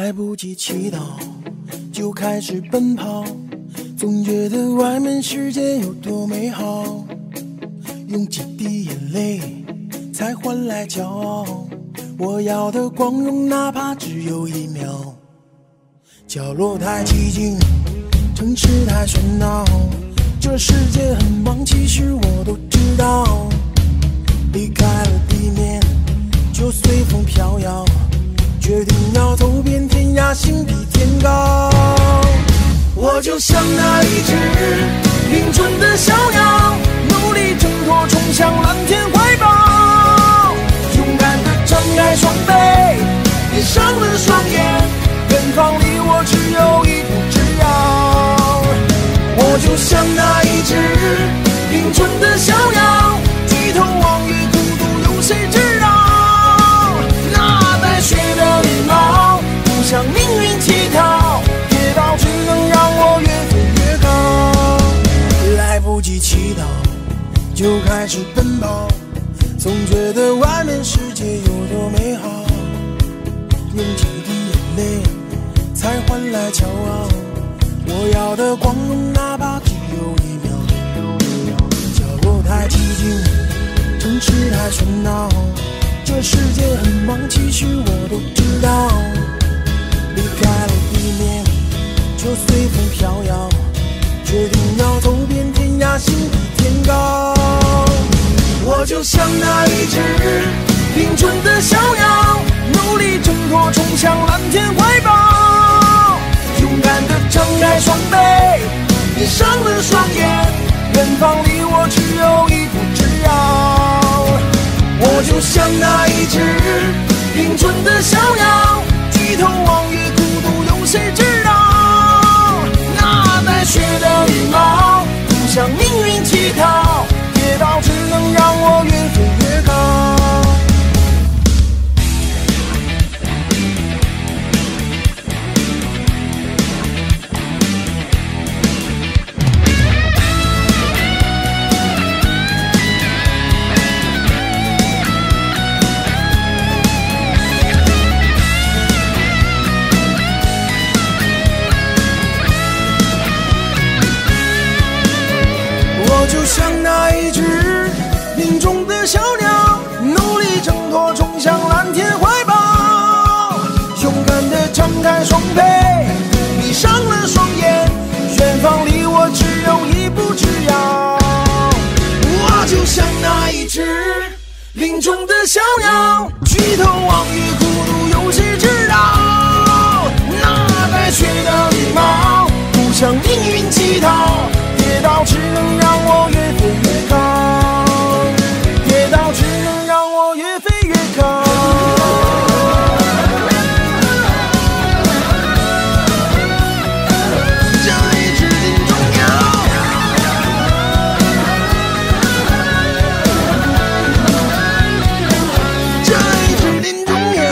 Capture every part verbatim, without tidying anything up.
来不及祈祷，就开始奔跑，总觉得外面世界有多美好，用几滴眼泪才换来骄傲，我要的光荣哪怕只有一秒。角落太寂静，城市太喧闹，这世界很忙，其实我都知道，离开了地面就随风飘摇，决定要走遍天涯，心比天高。我就像那一只林中的小鸟，努力挣脱，冲向蓝天怀抱，勇敢地张开双臂，闭上了双眼，远方离我只有一步之遥。我就像那一只林中的小鸟，低头望月，孤独有谁知道？那带血的羽毛，不向命运乞讨，跌倒只能让我越飞越高。来不及祈祷，就开始奔跑，总觉得外面世界有多美好，用几滴眼泪才换来骄傲，我要的光荣哪怕只有一秒。角落太寂静，城市太喧闹，这世界很忙，其实我都知道，离开了地面就随风飘摇，决定要走遍天涯，心比天高。我就像那一只林中的小鸟，努力挣脱，冲向蓝天怀抱，勇敢地张开双臂，闭上了双眼，远方离我只有一步之遥。我就像那一只林中的小鸟，低头望月，孤独有谁知道？那带血的羽毛，不向命运乞讨，跌倒只能让我越飞越高。我就像那一只林中的小鸟，努力挣脱，冲向蓝天怀抱，勇敢地张开双臂，闭上了双眼，远方离我只有一步之遥。我就像那一只林中的小鸟，举头望月，孤独有谁知道？那带血的羽毛，不向命运乞讨，跌倒只能让我越飞越高，跌倒只能让我越飞越高。这一只林中鸟，这一只林中鸟。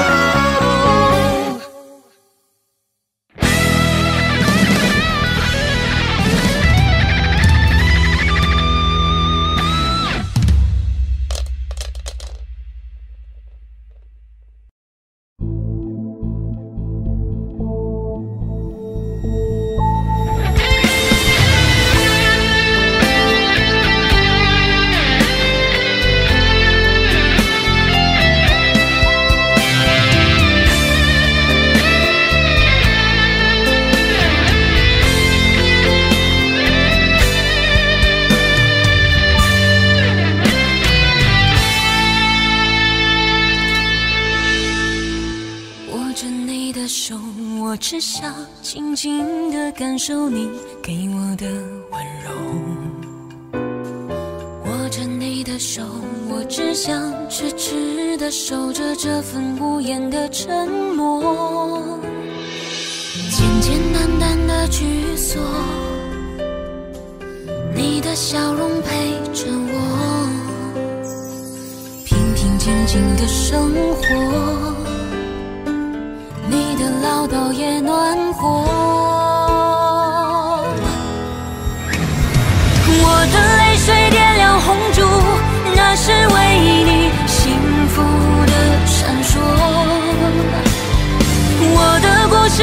我只想静静地感受你给我的温柔，握着你的手，我只想痴痴地守着这份无言的沉默，简简单单的居所，你的笑容陪着我，平平静静的生活，你的唠叨也暖和，我的泪水点亮红烛，那是为你幸福的闪烁。我的故事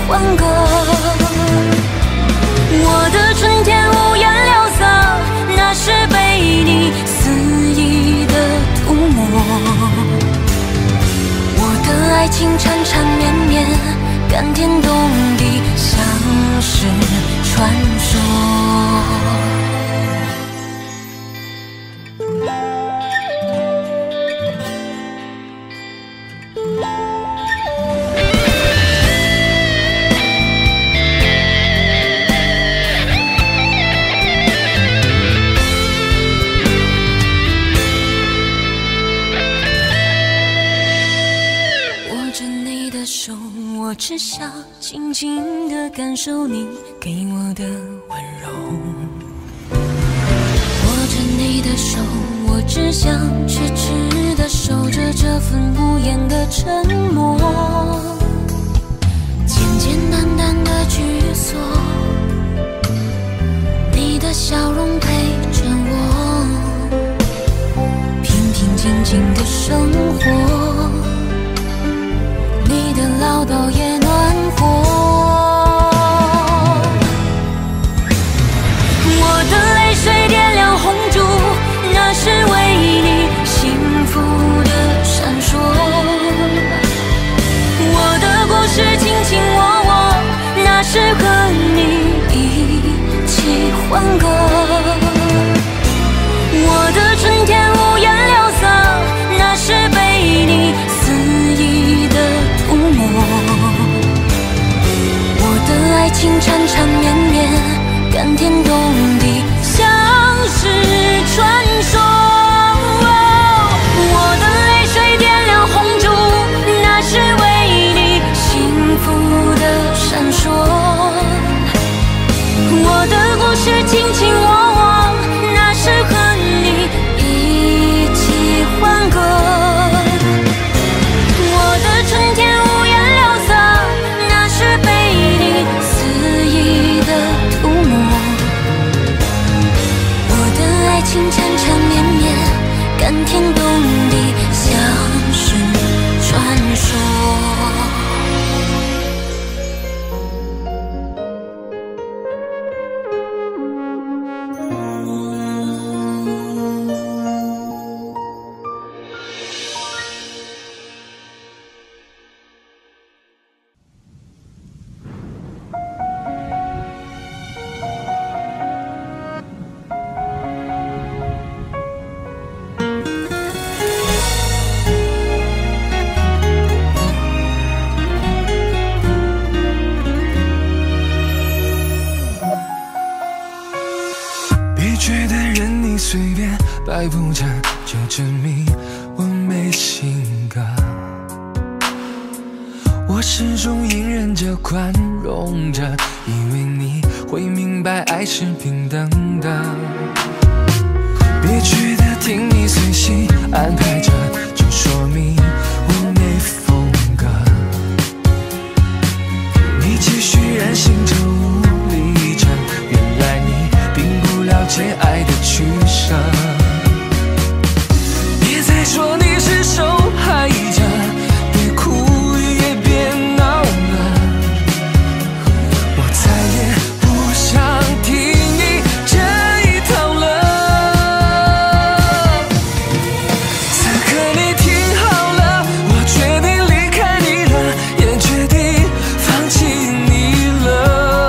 欢歌。我的春天五颜六色，那是被你肆意的涂抹。我的爱情缠缠绵绵，甘甜动地，像是传说。我只想静静地感受你给我的温柔，握着你的手，我只想痴痴地守着这份无言的沉默，简简单单的居所，你的笑容陪着我，平平静静的生活，你的唠叨也暖和。我的泪水点亮红烛，那是为你幸福的闪烁。我的故事卿卿我我，那是和你一起欢歌。我的春天五颜六色，那是被你肆意的涂抹。我的爱情缠缠绵绵，甘甜动地，像是传说。我的泪水点亮红烛，那是为你幸福的闪烁。我的故事卿卿我我，那是和你一起欢歌。我的春天五颜六色，那是被你肆意的涂抹。我的爱情缠缠绵绵，甘甜动地，像是传说。 摆布着就证明我没性格，我始终隐忍着宽容着，以为你会明白爱是平等的。别觉得听你随心安排着就说明我没风格，你继续任性着无理着，原来你并不了解爱的取舍。说你是受害者，别哭也别闹了，我再也不想听你这一套了。此刻你听好了，我决定离开你了，也决定放弃你了。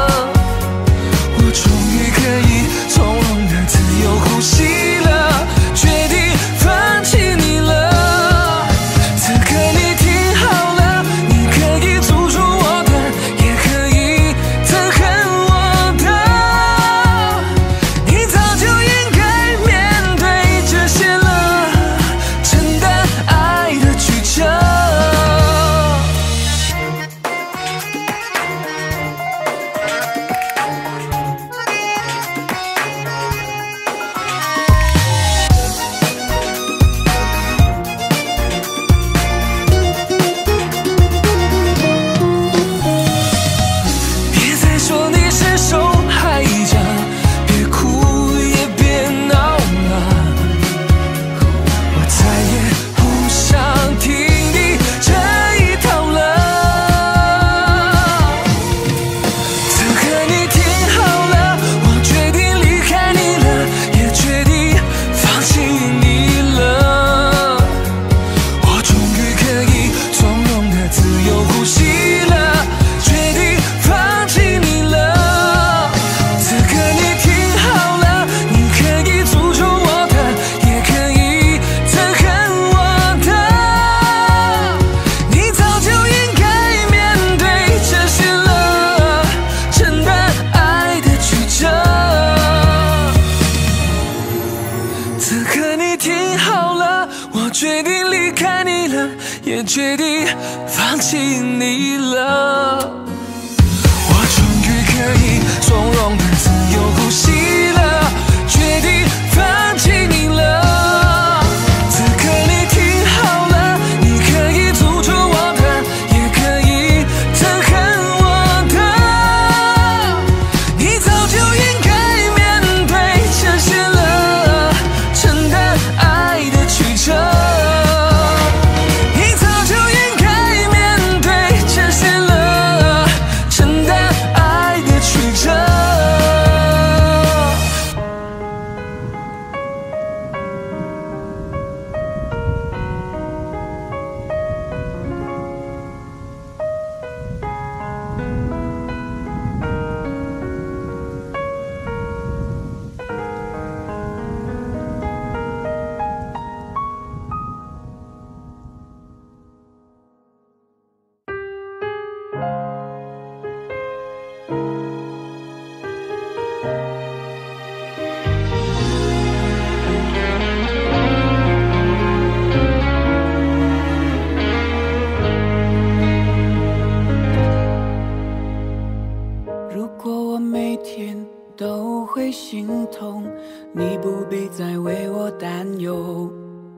如果我每天都会心痛，你不必再为我担忧，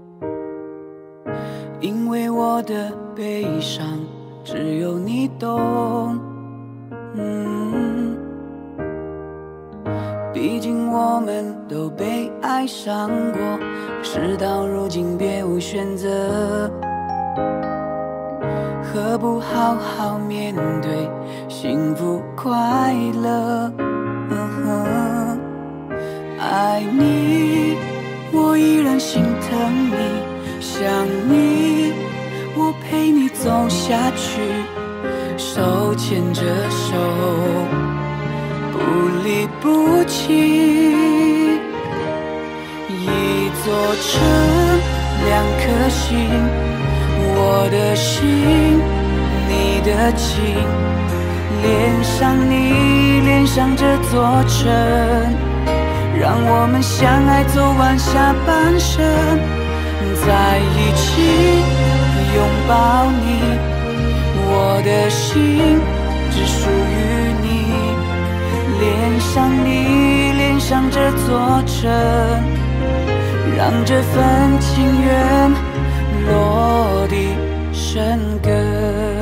因为我的悲伤只有你懂。嗯，毕竟我们都被爱上过，事到如今别无选择，何不好好面对幸福快乐？嗯，爱你，我依然心疼你，想你，我陪你走下去，手牵着手，不离不弃。一座城，两颗心，我的心，你的情，恋上你，恋上这座城，让我们相爱走完下半生，在一起拥抱你，我的心只属于你，恋上你，恋上这座城，让这份情缘落地生根。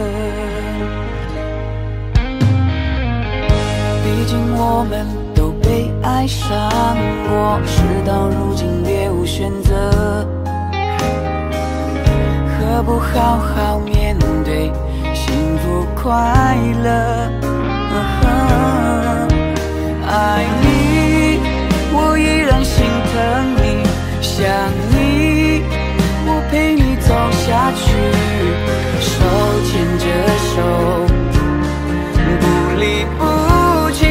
毕竟我们都被爱上过，事到如今别无选择，何不好好面对幸福快乐？爱你，我依然心疼你，想你，我陪你走下去，手牵着手，不离不弃。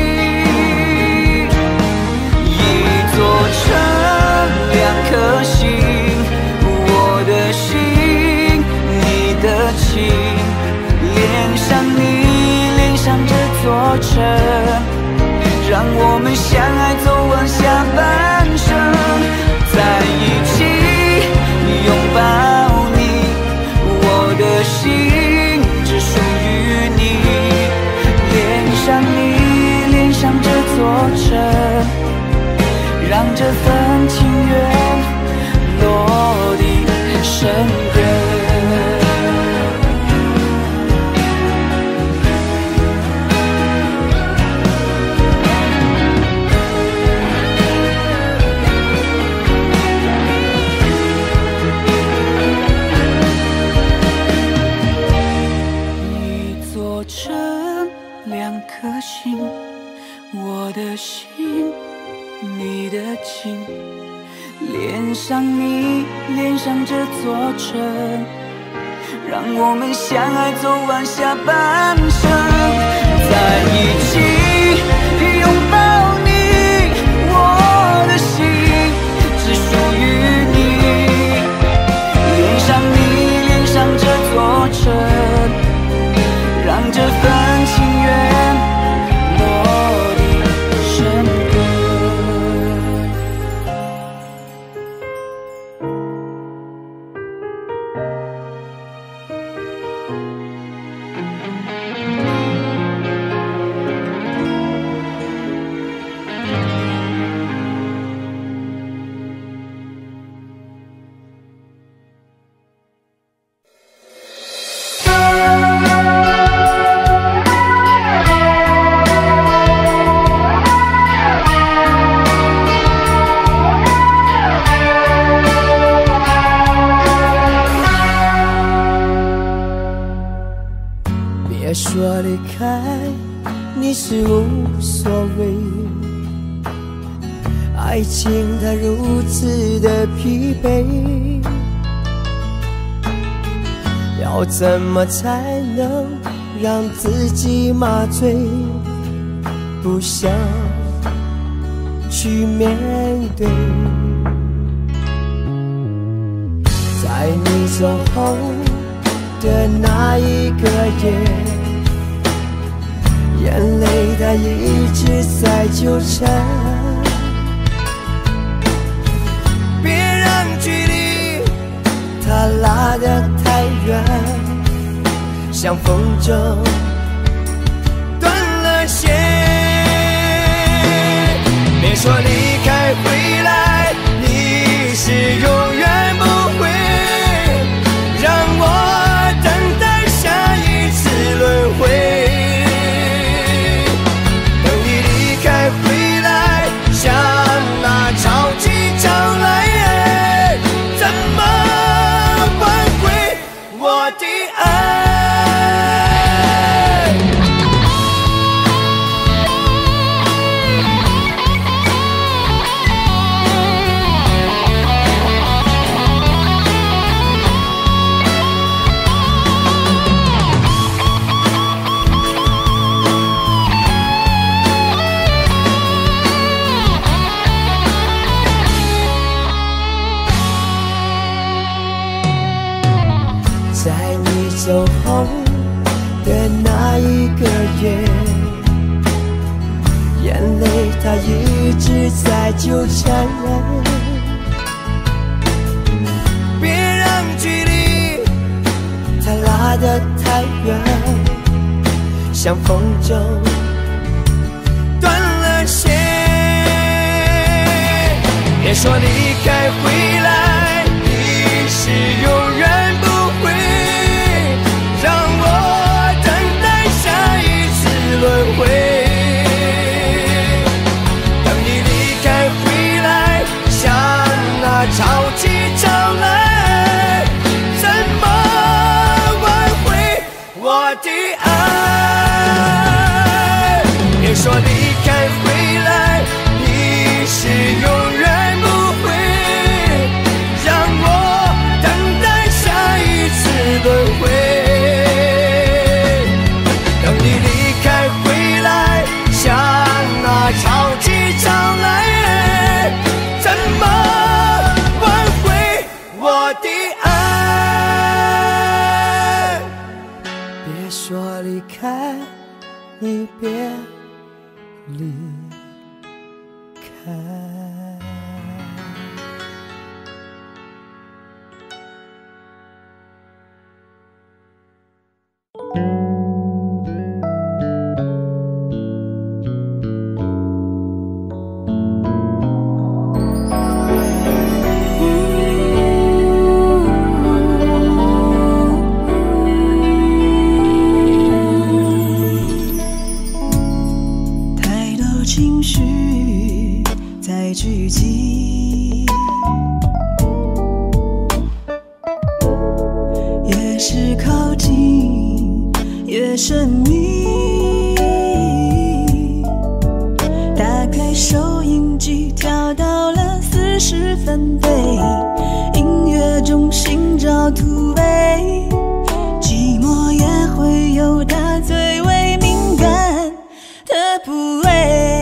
一座城，两颗心，我的心，你的情，恋上你，恋上这座城，让我们相爱走完下半生，在一起拥抱你，我的心只属于你，恋上你，恋上这座城，让这份情缘落地生根。两颗心，我的心，你的情，恋上你，恋上这座城，让我们相爱走完下半生，在一起拥抱你，我的心只属于你，恋上你，恋上这座城，让这份情缘落地生根。 别说离开你是无所谓，爱情它如此的疲惫，要怎么才能让自己麻醉，不想去面对，在你走后的那一个夜， 眼泪它一直在纠缠，别让距离它拉得太远，像风筝断了线。别说离开回来，你是永远不会让我等待下一次轮回。等你离开回来，像那潮起潮来，怎么挽回我的爱？在你走后的那一个月，眼泪它一直在纠缠，别让距离它拉得太远，像风筝断了线。别说离开回来，你是永远不会让我等待下一次轮回。等你离开回来，像那潮起潮来，怎么挽回我的爱？别说离开回来，你是永远不会让我等待下一次轮回。等你离开回来，像那潮起潮来，怎么挽回我的爱？别说离开，你别离开。 太多情绪在聚集，越是靠近越神秘。打开收音机，调到了四十分贝，音乐中寻找突围，寂寞也会有它最为敏感的部位。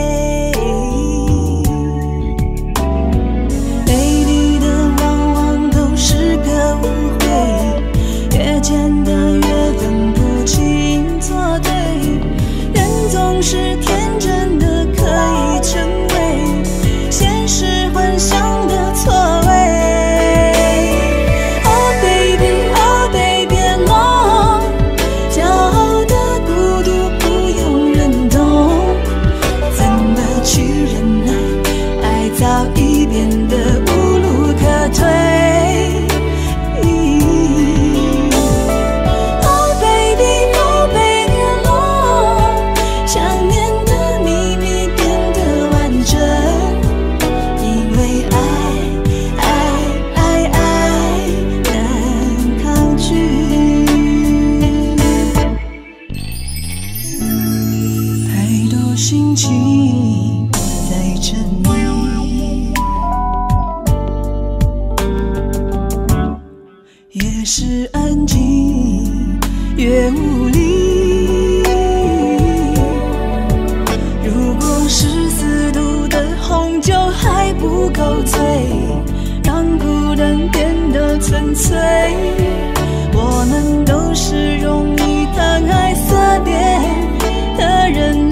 背离的往往都是个误会，越见得越分不清错对，人总是天真的可以成为现实幻想的错位。Oh baby, oh baby， 别忘骄傲的孤独不用人懂，怎么去忍耐爱早已变得无路可退。Oh baby, oh baby， 别忘想念的秘密变得完整，因为爱爱爱爱难抗拒。太多心情在沉迷，越是安静越无力。如果十四度的红酒还不够醉，让孤单变得纯粹。我们都是容易贪爱色变的人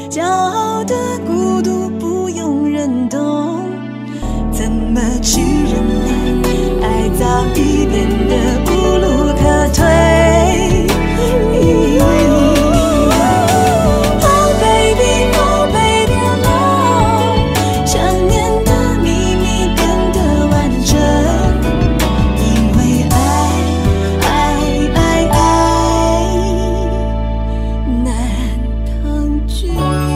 骄傲的孤独不用人懂，怎么去忍耐？爱早已变得无路可退。Oh baby, oh baby, love， 想念的秘密变得完整，因为爱，爱，爱，爱难抗拒。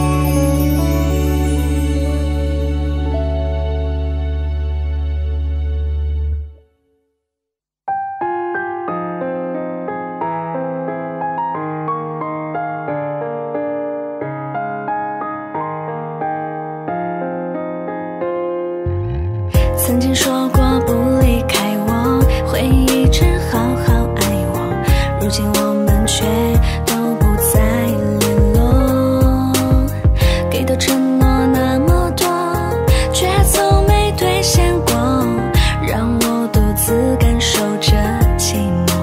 曾经说过不离开我，会一直好好爱我，如今我们却都不再联络。给的承诺那么多，却从没兑现过，让我独自感受着寂寞。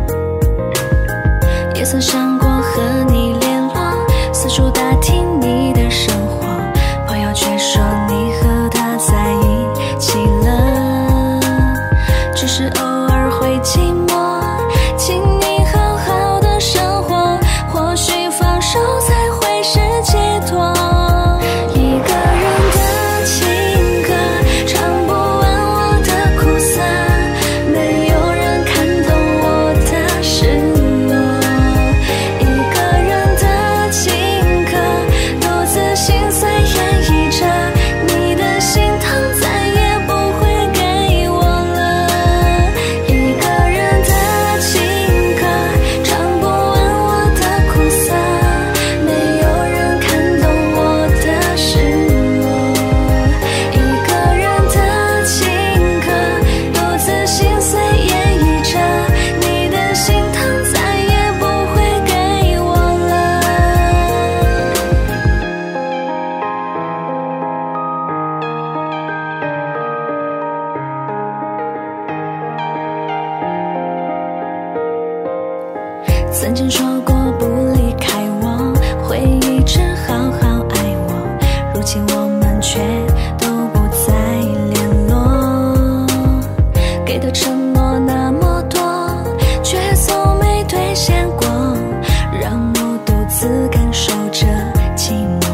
也曾想过和你联络，四处打听你的生活，朋友却说你和他在一起了，只是偶尔会寂寞，请你好好的生活，或许放手才会是解脱。一个人的情歌，唱不完我的苦涩，没有人看懂我的失落。一个人的情歌，独自心碎演绎着，你的心疼再也不会给我了。一个人的情歌，唱不完我的苦涩，没有人看懂我的失落。一个人的情歌，独自心碎演绎着，你的心疼再也不会给我了。曾经说过不离开我，会一直好好爱我，如今我们却都不再联络。给的承诺那么多，却从没兑现过，让我独自感受着寂寞。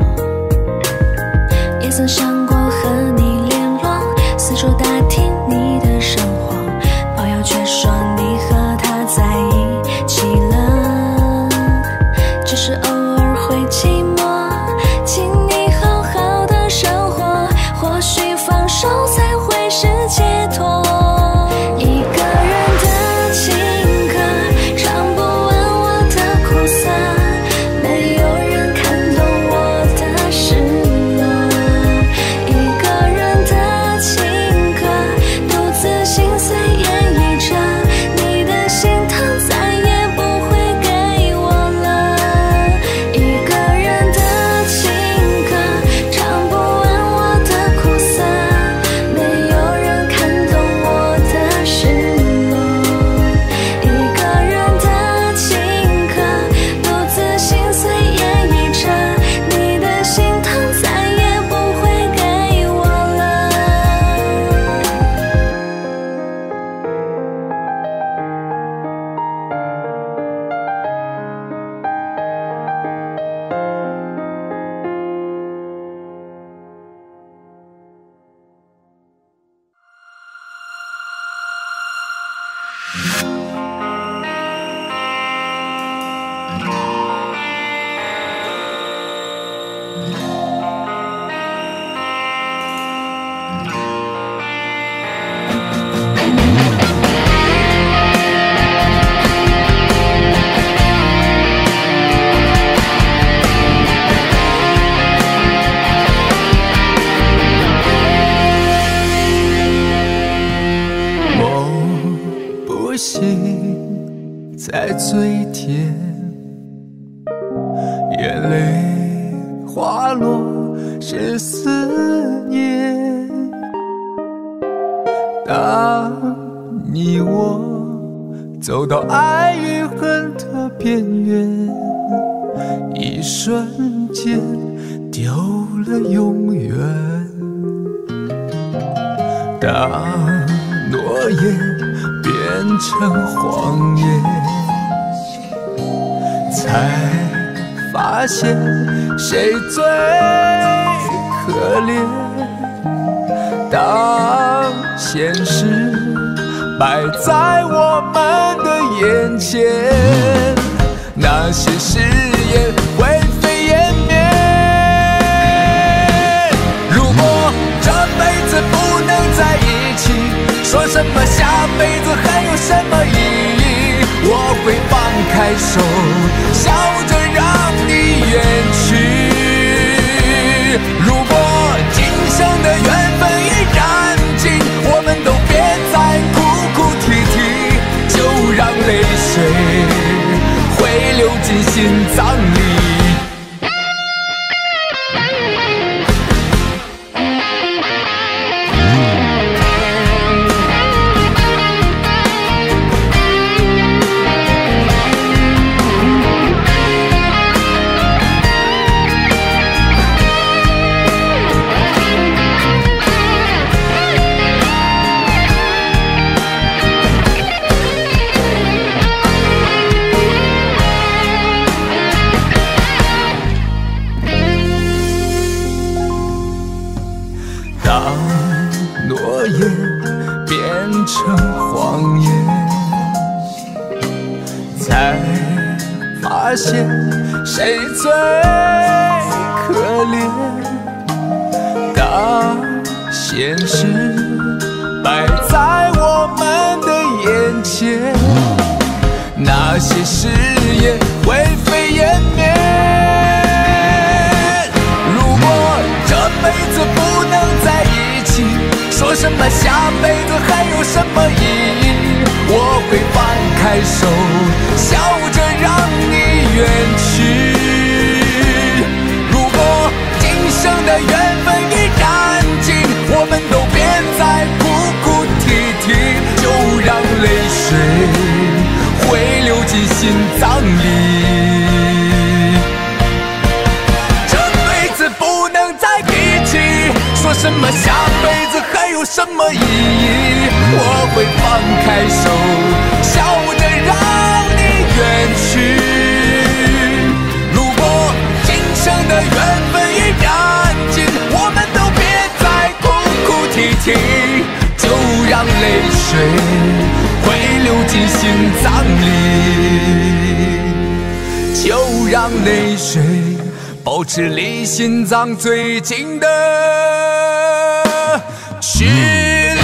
也曾想过和你联络，四处打听你的生活，朋友却说你和他在一起了，只是偶尔会寂寞，请你好好的生活，或许放手才会是解脱。一个人的情歌，唱不完我的苦涩，没有人看懂我的失落。一个人的情歌，独自心碎演绎着，你的心疼再也不会给我了。一个人的情歌，唱不完我的苦涩，没有人看懂我的失落。一个人的情歌，独自心碎演绎着，你的心疼再也不会给我了。 梦不醒在最甜，眼泪滑落是思念。当你我走到爱与恨的边缘，一瞬间丢了永远。当诺言变成谎言，才发现谁最可怜。当现实摆在我们的眼前，那些誓言灰飞烟灭。如果这辈子不能在一起，说什么下辈子还有什么意义？我会放开手，笑着让你远去。如果今生的缘分已燃尽，我们都别再哭哭啼啼，就让泪水会流进心脏里。成谎言，才发现谁最可怜。当现实摆在我们的眼前，那些誓言灰飞烟灭。如果这辈子不能在一起，说什么下辈子还有什么意义？我会放开手，笑着让你远去。如果今生的缘分已燃尽，我们都别再哭哭啼啼，就让泪水会流进心脏里。这辈子不能在一起，说什么下辈子还有什么意义？我会放开手，笑着让你远去。如果今生的缘分已燃尽，我们都别再哭哭啼啼，就让泪水会流进心脏里，就让泪水保持离心脏最近的距离。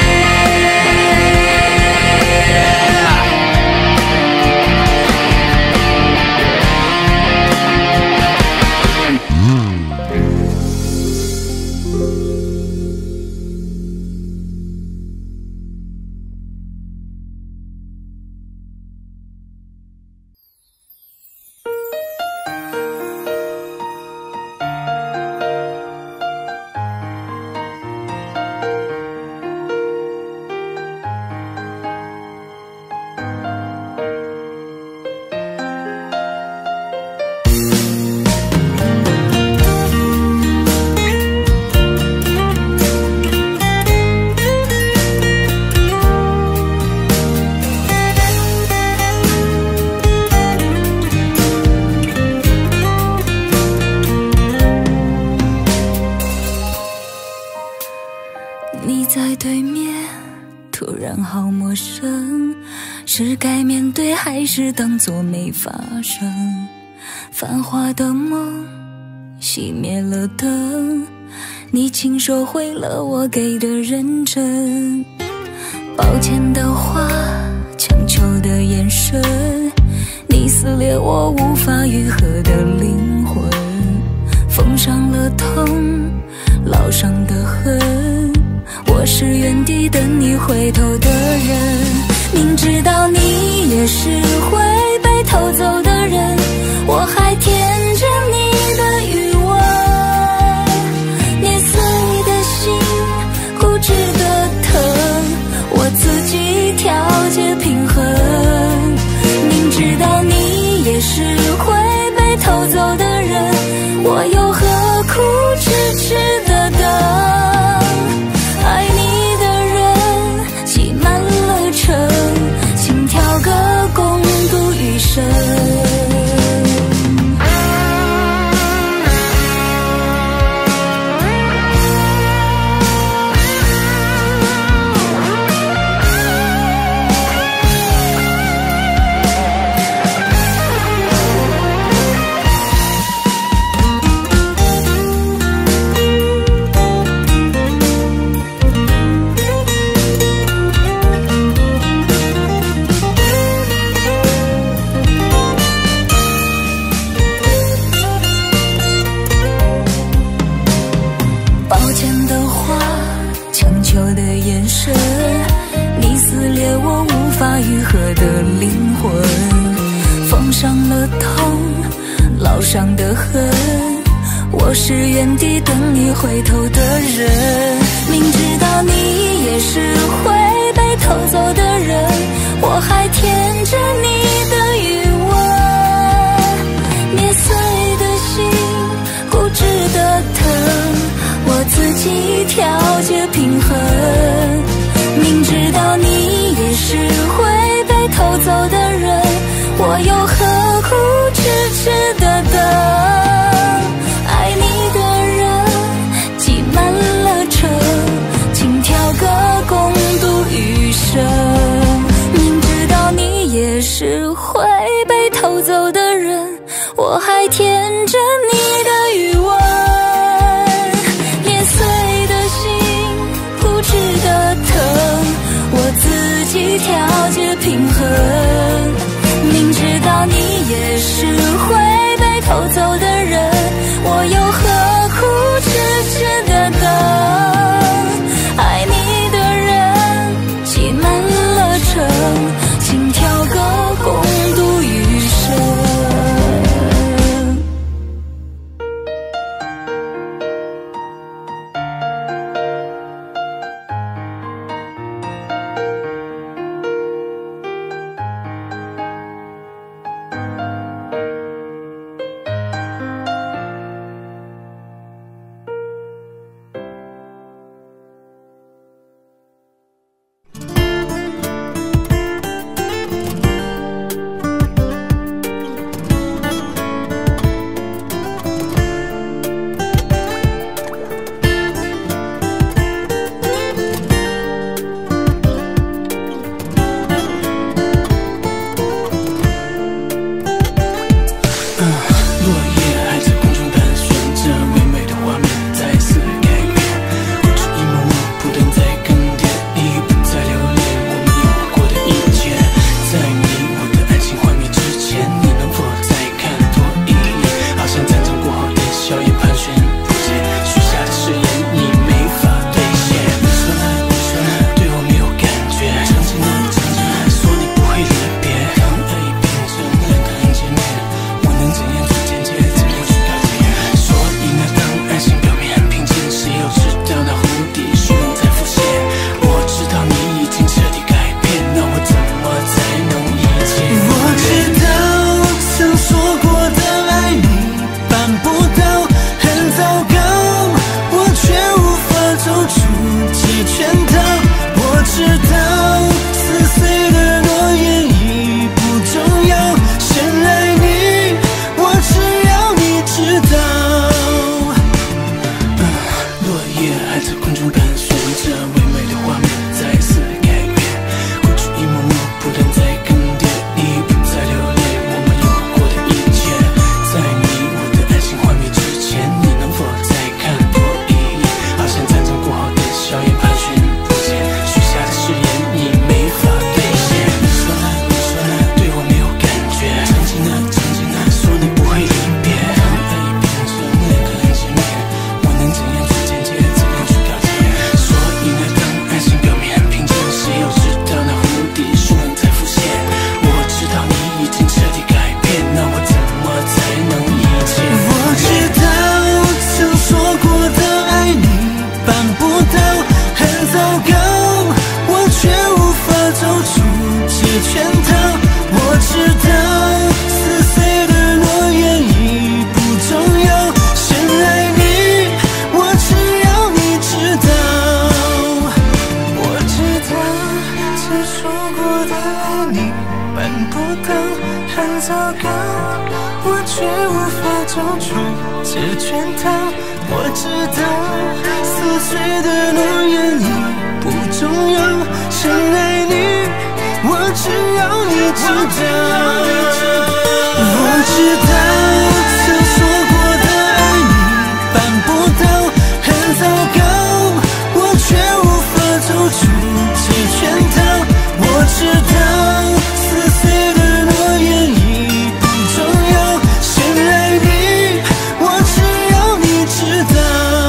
是该面对还是当作没发生？繁华的梦熄灭了灯，你亲手毁了我给的认真。抱歉的话，强求的眼神，你撕裂我无法愈合的灵魂，缝上了痛，烙上的痕。我是原地等你回头的人，明知道你也是会被偷走的人，我还舔着你的余温，捏碎的心，固执的疼，我自己调节平衡。明知道你也是会被偷走的人， 我又何苦痴痴的等？爱你的人挤满了城，请挑个共度余生。你撕裂我无法愈合的灵魂，缝上了痛，烙上的痕。我是原地等你回头的人，明知道你也是会被偷走的人，我还舔着你的余温。捏碎的心，固执的疼，我自己调节平衡。明知道你也是会被偷走的人，我又何苦痴痴的等？爱你的人挤满了城，请挑个共度余生。明知道你也是会被偷走的人，我还舔着你的余温。捏碎的心，固执的疼，我自己调节平衡。明知道你也是会被偷走的人，我又何苦痴痴的等？爱你的人挤满了城，请挑个共度余生。 走出这圈套。我知道撕碎的诺言已不重要，想爱你我只要你知道。我知道曾说过的爱你办不到，很糟糕，我却无法走出这圈套。我知道撕碎的诺言已不重要，想爱你我只要你知道。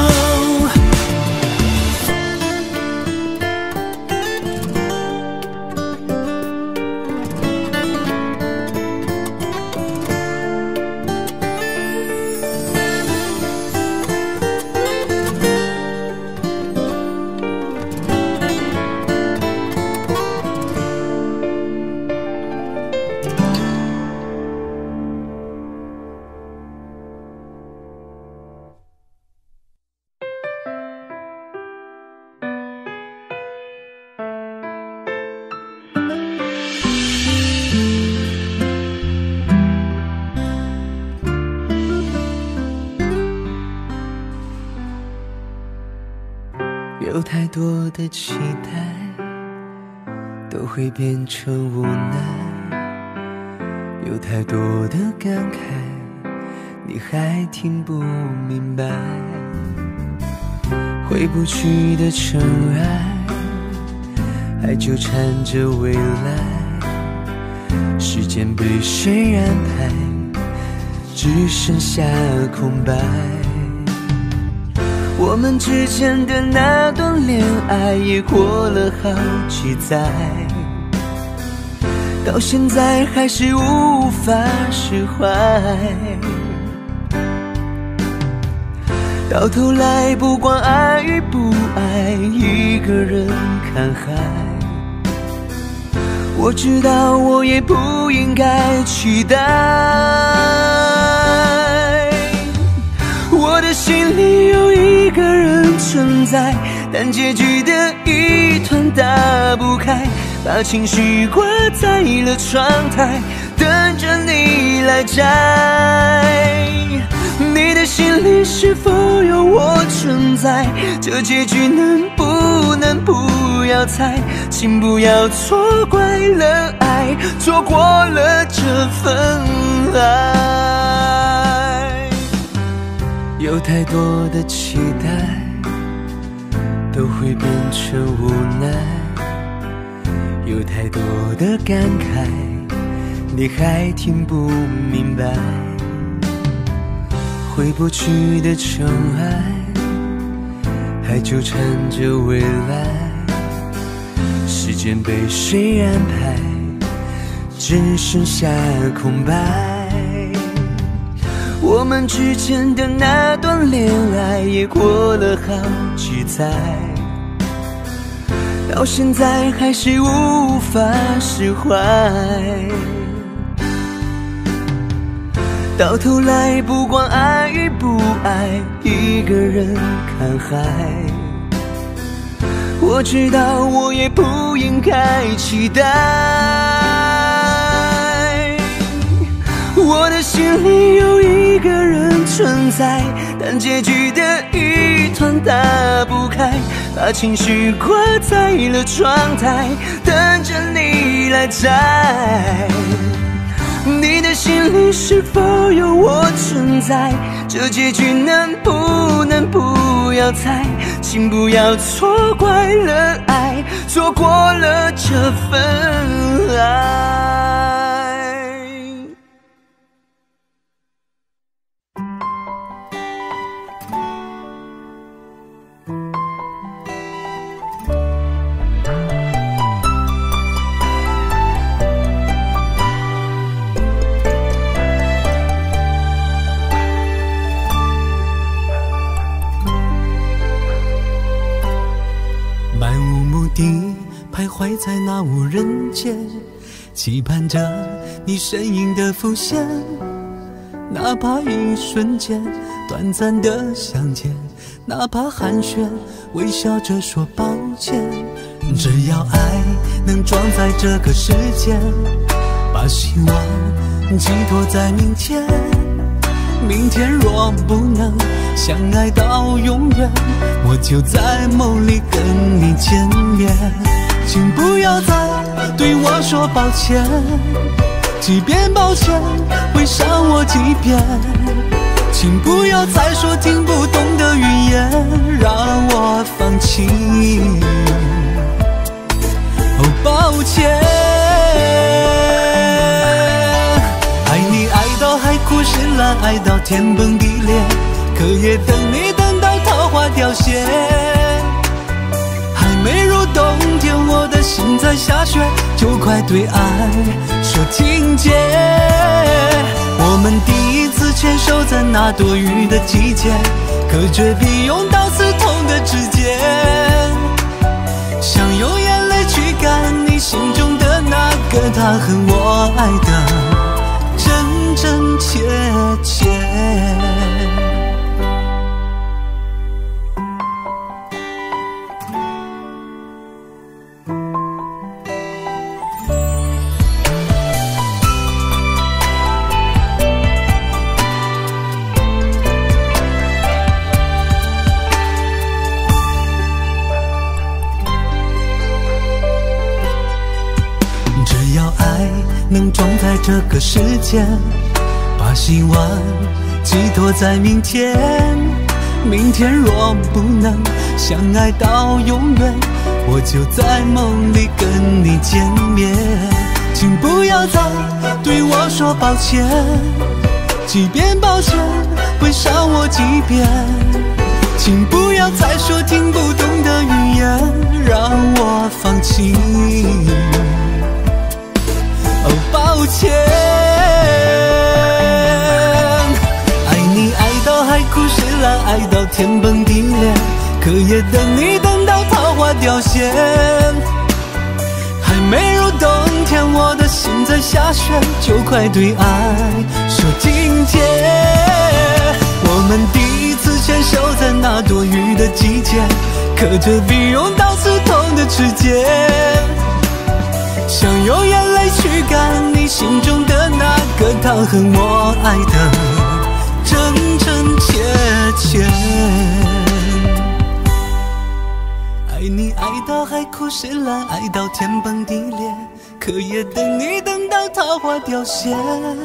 有太多的期待都会变成无奈，有太多的感慨你还听不明白，回不去的尘埃还纠缠着未来，时间被谁安排，只剩下空白。我们之间的那段恋爱也过了好几载，到现在还是无法释怀，到头来不管爱与不爱，一个人看海。我知道我也不应该期待，我的心里有一个人存在，但结局的一团打不开，把情绪挂在了窗台，等着你来摘。你的心里是否有我存在？这结局能不能不要猜？请不要错怪了爱，错过了这份爱。有太多的期待都会变成无奈，有太多的感慨你还听不明白，回不去的尘埃还纠缠着未来，时间被谁安排，只剩下空白。我们之间的那段恋爱也过了好几载，到现在还是无法释怀，到头来不管爱与不爱，一个人看海。我知道我也不应该期待，我的心里有一个人存在，但结局的一团打不开，把情绪挂在了窗台，等着你来摘。你的心里是否有我存在？这结局能不能不要猜？请不要错怪了爱，错过了这份爱。 徘徊在那无人间，期盼着你身影的浮现，哪怕一瞬间短暂的相见，哪怕寒暄微笑着说抱歉，只要爱能装在这个世间，把希望寄托在明天， 明天若不能相爱到永远，我就在梦里跟你见面。请不要再对我说抱歉，即便抱歉会伤我几遍。请不要再说听不懂的语言，让我放弃。哦，抱歉，爱你爱到海枯石烂，爱到天崩地裂，可也等你等到桃花凋谢。还没入冬天，我的心在下雪，就快对爱说境界。我们第一次牵手在那多雨的季节，可却比用刀刺痛的指尖。想用眼泪去干你心中的那个他和我爱的真真切切。能装在这个世界，把希望寄托在明天。明天若不能相爱到永远，我就在梦里跟你见面。请不要再对我说抱歉，即便抱歉会伤我几遍。请不要再说听不懂的语言，让我放弃。哦，抱歉，爱你爱到海枯石烂，爱到天崩地裂，可也等你等到桃花凋谢。还没入冬天，我的心在下雪，就快对爱说境界。我们第一次牵手在那多雨的季节，可却比用刀刺痛的指尖。想用眼泪去干你心中的那个他和我爱的真真切切。爱你爱到海枯石烂，爱到天崩地裂，可也等你等到桃花凋谢。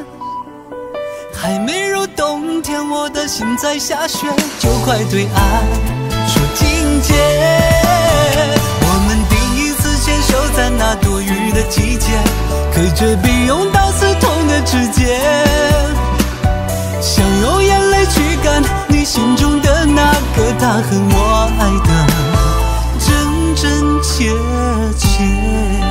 还没入冬天，我的心在下雪，就快对爱说境界。我们第一次牵手在那多雨的季节，可却比用刀刺痛的指尖。想用眼泪去干你心中的那个他和我爱的真真切切。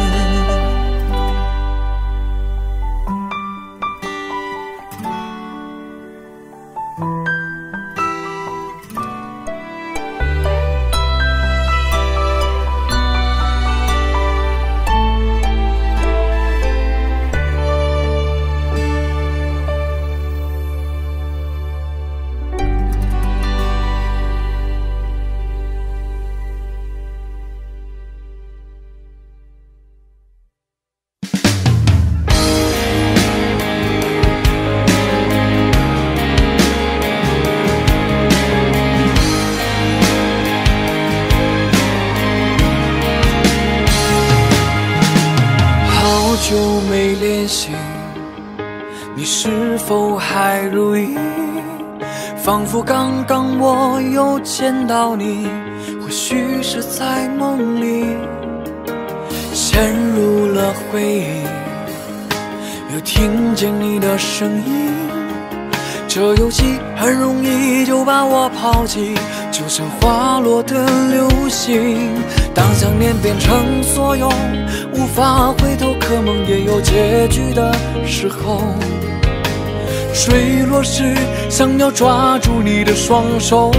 久没联系，你是否还如意？仿佛刚刚我又见到你，或许是在梦里，陷入了回忆，又听见你的声音。这游戏很容易就把我抛弃，就像滑落的流星。当想念变成所有，无法回头，可梦也有结局的时候。坠落时想要抓住你的双手，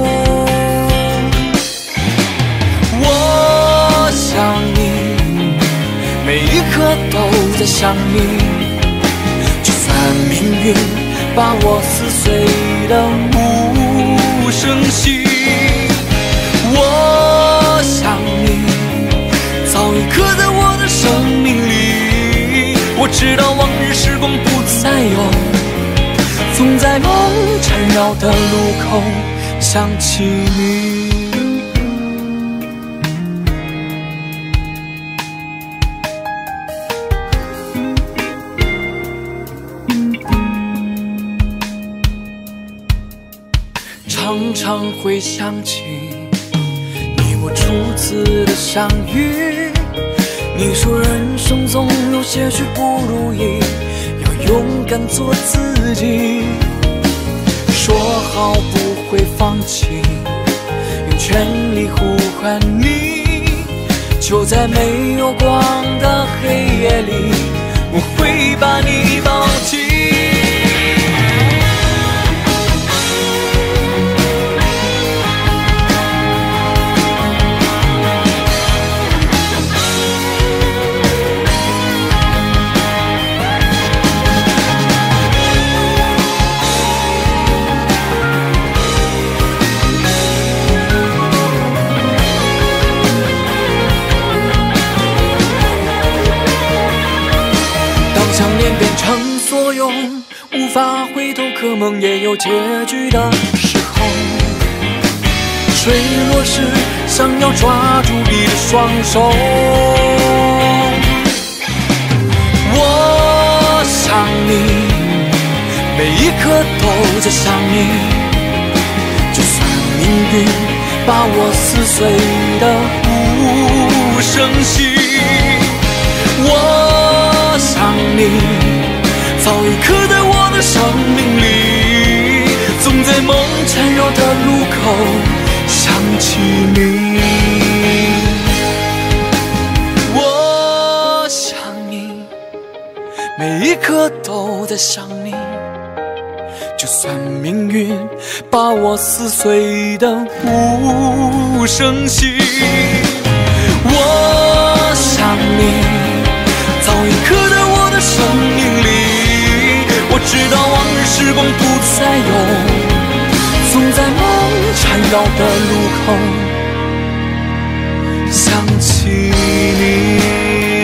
我想你，每一刻都在想你，就算命运把我撕碎得无声息。我想你，早已刻在我的生命里。我知道往日时光不再有， 总在梦缠绕的路口想起你。常常会想起你我初次的相遇，你说人生总有些许不如意，要勇敢做自己，说好不会放弃，用全力呼唤你，就在没有光的黑夜里，我会把你抱紧。想念变成所有，无法回头，可梦也有结局的时候。坠落时，想要抓住你的双手。我想你，每一刻都在想你。就算命运把我撕碎的无声息，我想你，早已刻在我的生命里，总在梦缠绕的路口想起你。我想你，每一刻都在想你，就算命运把我撕碎的无声息。我想你，早已刻在我的生命里，我知道往日时光不再有，总在梦缠绕的路口想起你。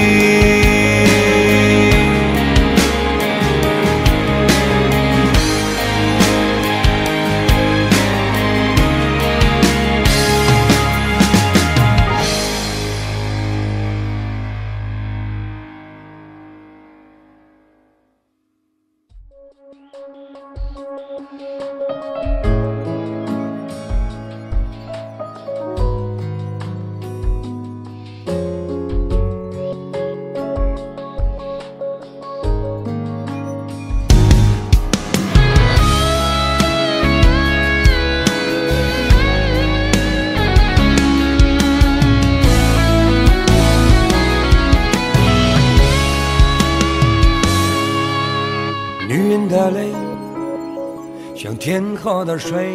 的泪像天河的水，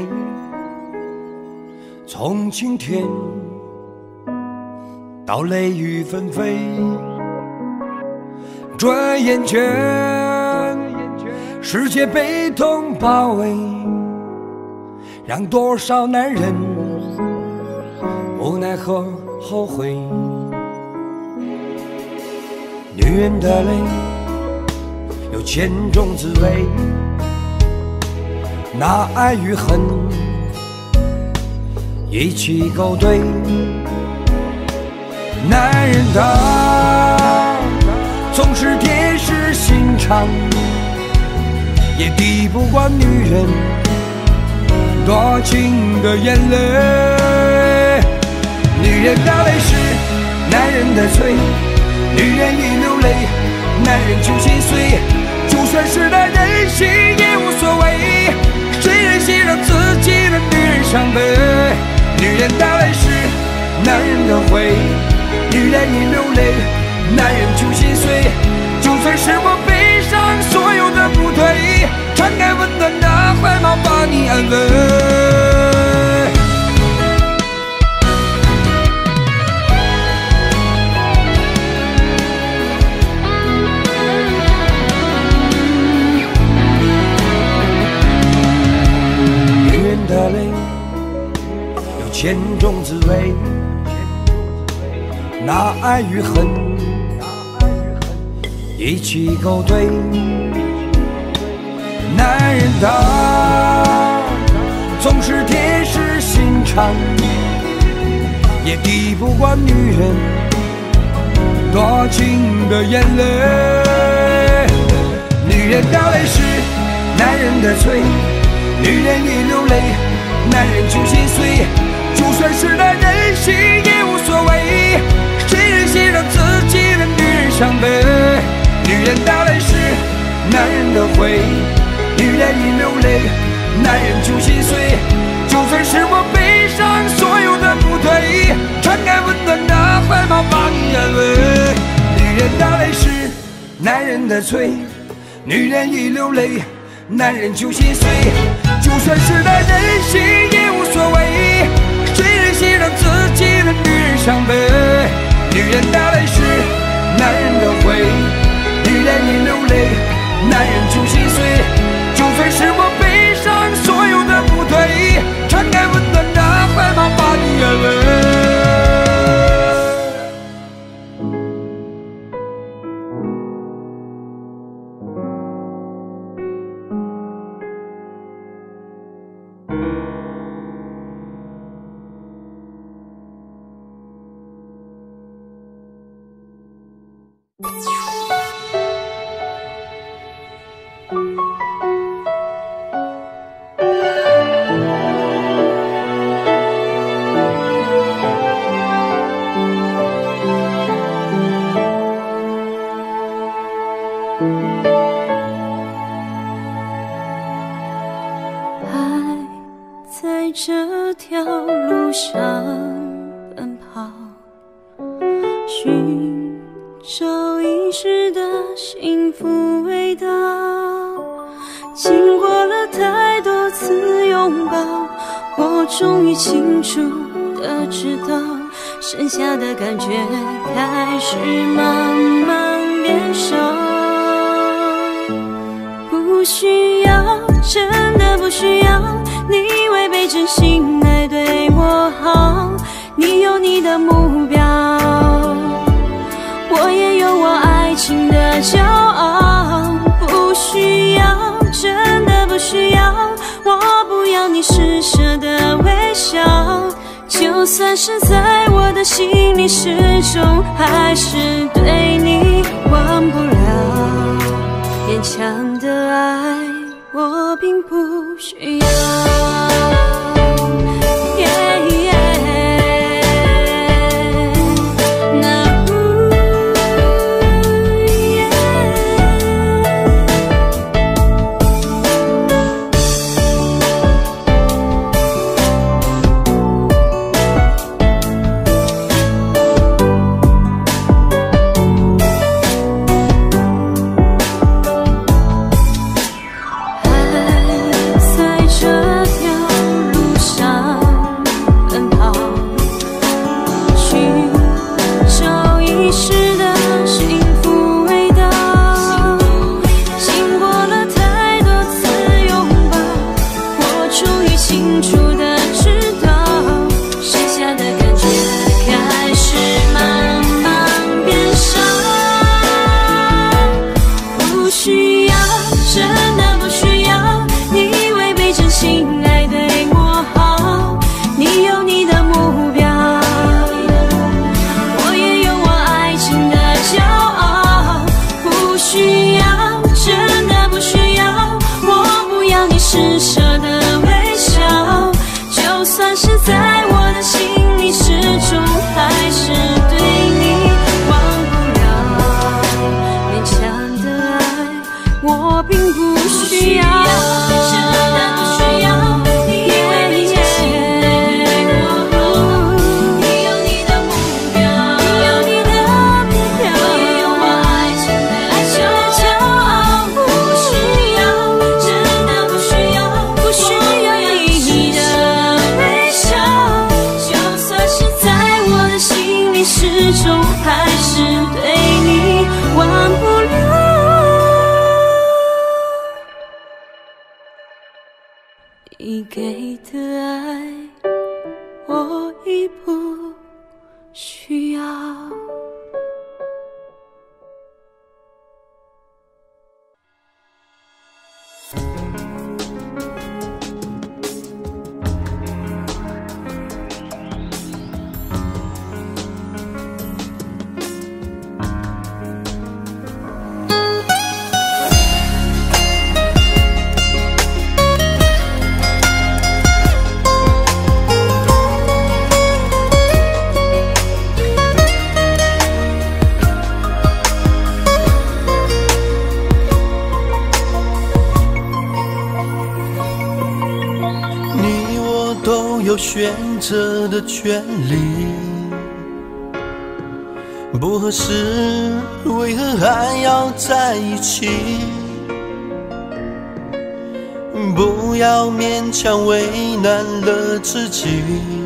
从晴天到雷雨纷飞，转眼间世界被痛包围，让多少男人无奈和后悔。女人的泪有千种滋味，拿爱与恨一起勾兑。男人他总是铁石心肠，也抵不过女人多情的眼泪。女人的泪是男人的罪，女人一流泪，男人就心碎。就算是男人心也无所谓，谁忍心让自己的女人伤悲？女人的泪是男人的悔，女人一流泪，男人就心碎。就算是我背上所有的不对，敞开温暖的怀抱，把你安慰。的泪有千种滋味，拿爱与恨一起勾兑。 男人他总是铁石心肠，也抵不过女人多情的眼泪。女人掉泪时，男人的罪；女人一流泪，男人就心碎。就算是男人心也无所谓，谁忍心让自己的女人伤悲？女人掉泪时，男人的悔；女人一流泪，男人就心碎。就算是我背上所有的不对，敞开温暖的怀抱把你安慰。女人掉泪时，男人的罪；女人一流泪，男人就心碎。就算是男人心也无所谓，谁忍心让自己的女人伤悲？女人掉泪时，男人的悔；女人一流泪，男人就心碎。就算是我背上所有的不对，敞开温暖的怀抱把你安慰。 在这条路上奔跑，寻找遗失的幸福味道。经过了太多次拥抱，我终于清楚地知道，剩下的感觉开始慢慢变少。不需要，真的不需要你违背真心来对我好，你有你的目标，我也有我爱情的骄傲。不需要，真的不需要，我不要你施舍的微笑，就算是在我的心里，始终还是对你忘不了。勉强的爱我并不需要。施舍的微笑，就算是在我的心里，始终还是对你忘不了。勉强的爱我并不需要，真的不需要。你为你真心对我好，你有你的目标，你有你的目标，我也有我爱情的骄傲。不需要，真的不需要，不需要你的微笑，就算是在我的心里，始终还是对你忘不了。你给的爱，我已不需要。 都有选择的权利。不合适，为何还要在一起？不要勉强为难了自己。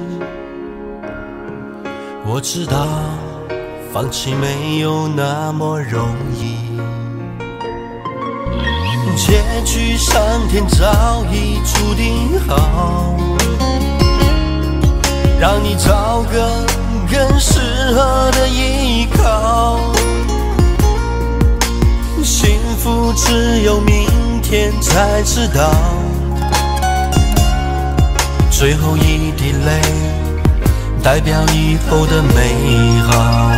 我知道放弃没有那么容易，结局上天早已注定好，让你找个更适合的依靠。幸福只有明天才知道，最后一滴泪代表以后的美好。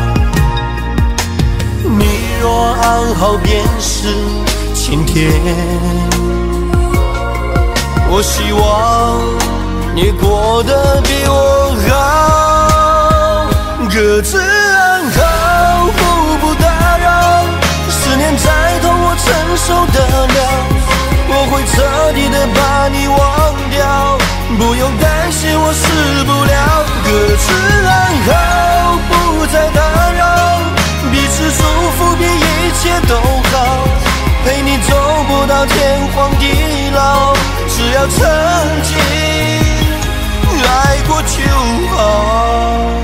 你若安好便是晴天，我希望你过得比我好，各自安好，互不打扰。思念再痛我承受得了，我会彻底的把你忘掉，不用担心我死不了。各自安好，不再打扰，彼此祝福比一切都好，陪你走不到天荒地老，只要曾经爱过就好。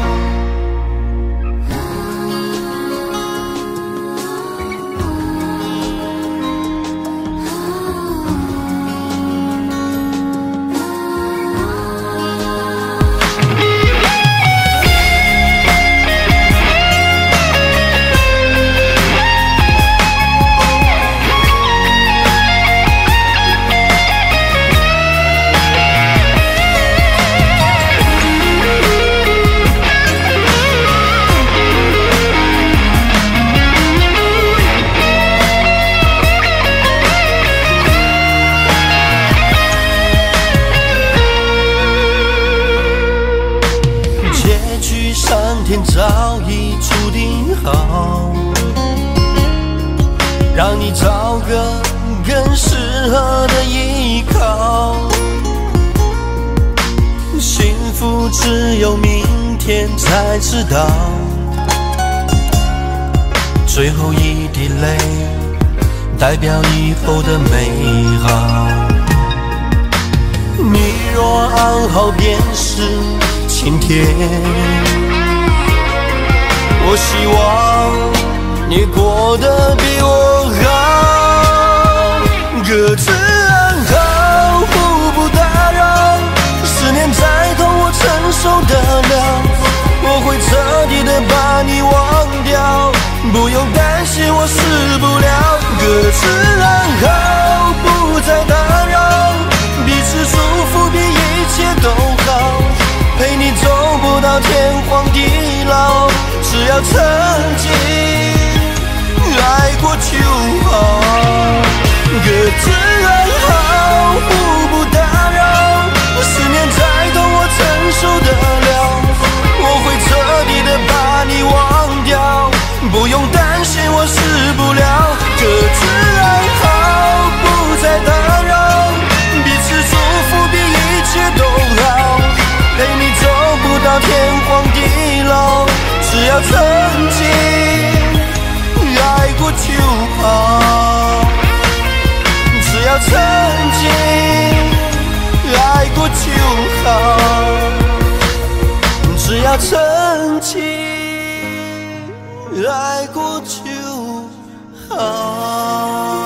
天早已注定好，让你找个更适合的依靠。幸福只有明天才知道，最后一滴泪代表以后的美好。你若安好便是晴天，我希望你过得比我好，各自安好，互不打扰。思念再痛我承受得了，我会彻底的把你忘掉，不用担心我死不了。各自安好，不再打扰，彼此祝福比一切都好，陪你走不到天荒地老，只要曾经爱过就好。各自安好，互不打扰，思念再痛我承受得了，我会彻底的把你忘掉，不用担心我死不了。各自安好，不再打扰，彼此祝福比一切都好，陪你走不到天荒地老，只要曾经爱过就好，只要曾经爱过就好，只要曾经爱过就好。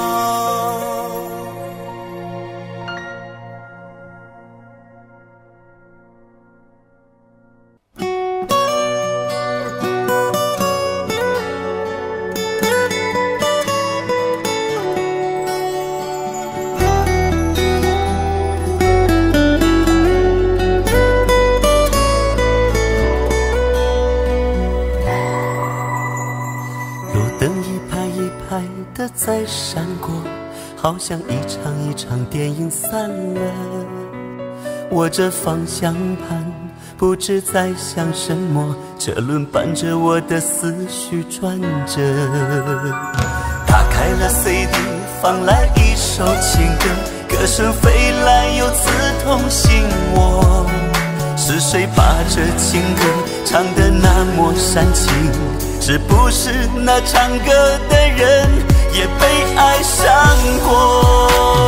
在闪过，好像一场一场电影散了。我这方向盘不知在想什么，车轮伴着我的思绪转着。打开了 C D， 放来一首情歌，歌声飞来又刺痛心窝。 是谁把这情歌唱得那么煽情？是不是那唱歌的人也被爱上过？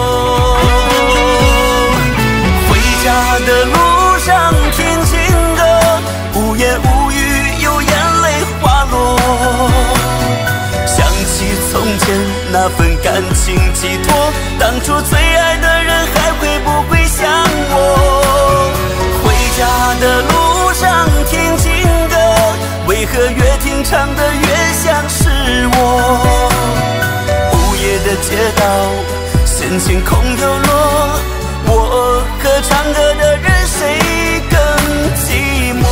回家的路上听情歌，无言无语，有眼泪滑落。想起从前那份感情寄托，当初最爱的人还会不会想我？回家的路上听情歌，为何越听唱得越像是我？午夜的街道，闲情空流落，我和唱歌的人谁更寂寞？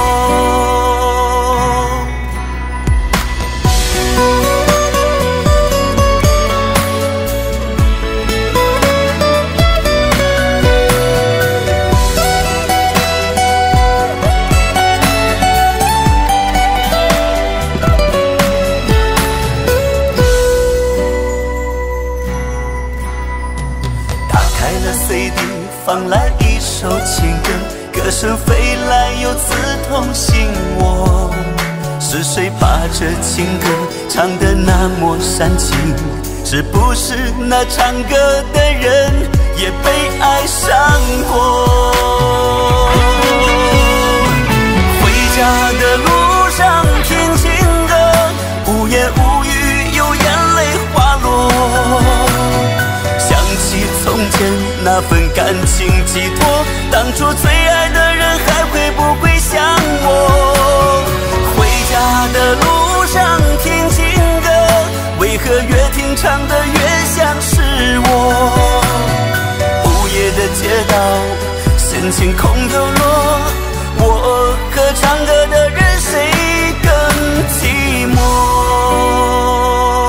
放来一首情歌，歌声飞来又刺痛心窝。是谁把这情歌唱得那么煽情？是不是那唱歌的人也被爱上过？回家的路上听情歌，无言无语，有眼泪滑落。从前那份感情寄托，当初最爱的人还会不会想我？回家的路上听情歌，为何越听唱得越像是我？午夜的街道，闲情空流落，我和唱歌的人谁更寂寞？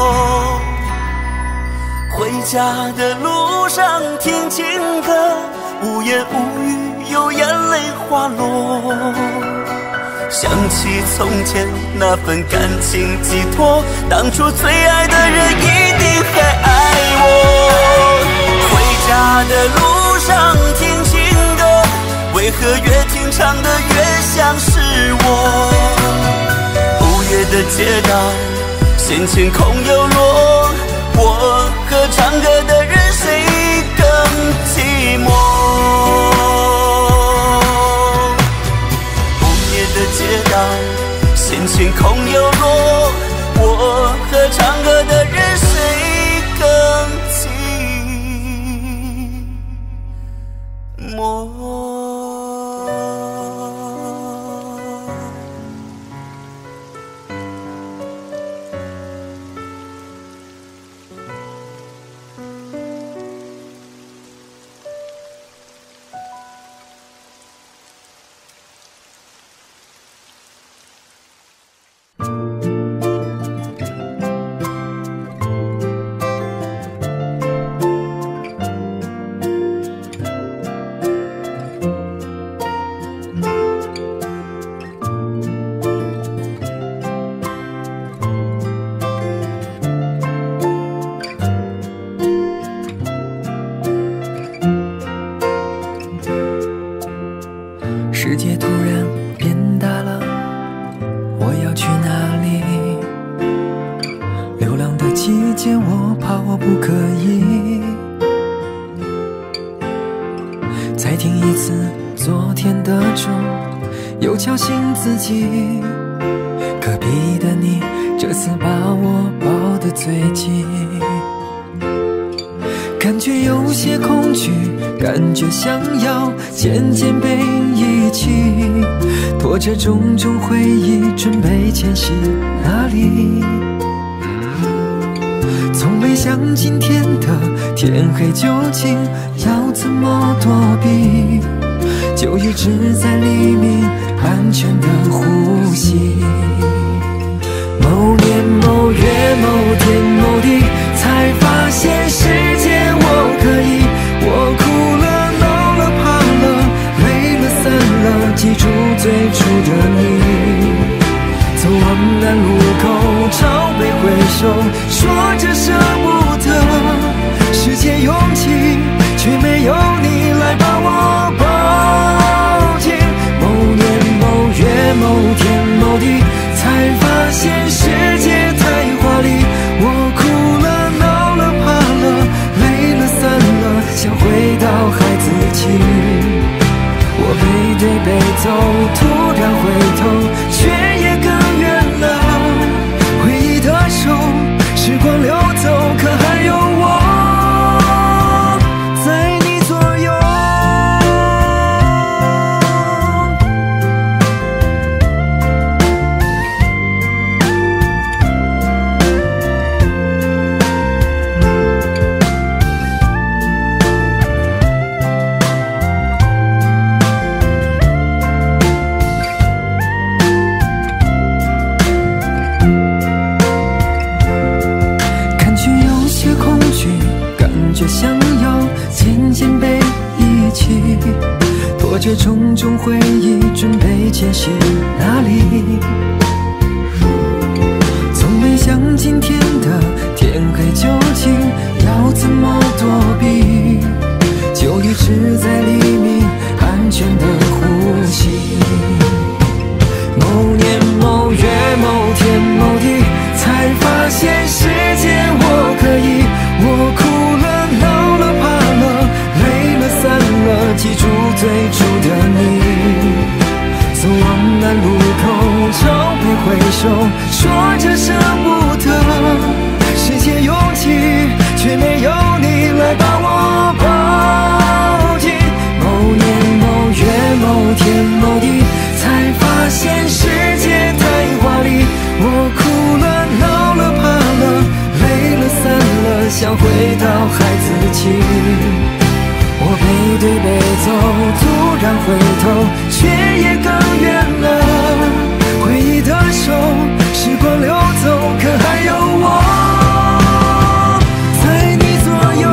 回家的路上听情歌，无言无语，有眼泪滑落。想起从前那份感情寄托，当初最爱的人一定还爱我。回家的路上听情歌，为何越听唱得越像是我？午夜的街道，闲情空流落，我和唱歌的人谁更寂寞？午夜的街道，闲情空流落，我和唱歌的人谁更寂寞？ 世界突然变大了，我要去哪里？流浪的季节，我怕我不可以。再听一次昨天的钟，又敲醒自己。隔壁的你，这次把我抱得最紧。感觉有些恐惧，感觉想要渐渐被遗弃，拖着种种回忆准备前行哪里？从没想今天的天黑究竟要怎么躲避，就一直在黎明安全的呼吸。某年某月某天某地，才发现世界我可以。我哭了闹了怕了累了散了，记住最初的你。走往南路口，朝北挥手，说着舍不得。世界拥挤，却没有你来把我抱紧。 走，突然回头，却也更远了。回忆的手，时光流走，可还有我在你左右。却想要渐渐被遗弃，拖着重重回忆，准备前行哪里？从没想今天的天黑究竟要怎么躲避，就一直在黎明安全的呼吸。某年某月某天某地，才发现时间我可以，我哭了闹了怕了累了散了，记住最初的你。走往南路口，朝北回首，说着舍不得，世界拥挤，却没有你来把我抱紧。某年某月某天某地，才发现世界太华丽，我哭了闹了怕了累了散了，想回到孩子气。我背对背走，突然回头，却也更远了。回忆的手，时光流走，可还有我在你左右。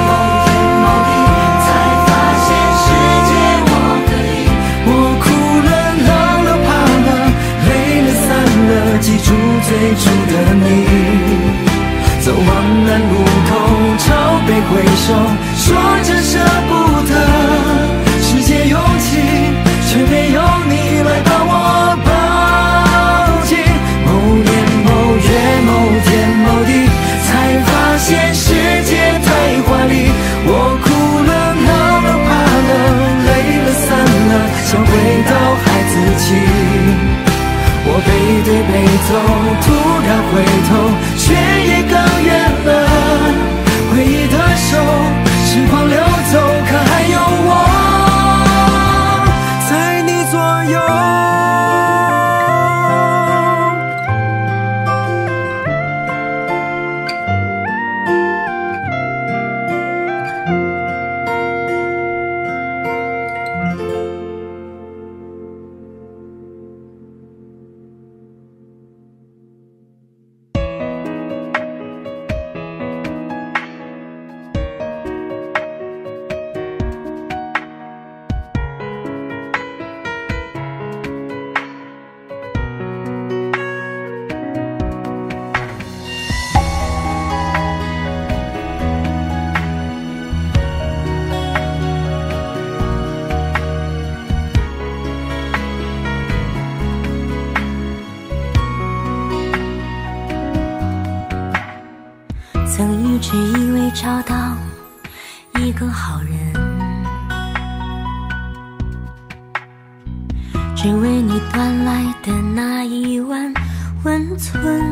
才发现世界我可以，我哭了闹了怕了累了散了，记住最初的你。走往南路口，朝北回首，说着舍不得，世界拥挤，却没有你来把我抱紧。某年某月某天某地，才发现世界太华丽，我哭了闹了怕了累了散了，想回到孩子气。我背对背走，突然回头，却也更远了。回忆的手，时光流走，可还有我在你左右。 曾一直以为找到一个好人，只为你端来的那一碗温存。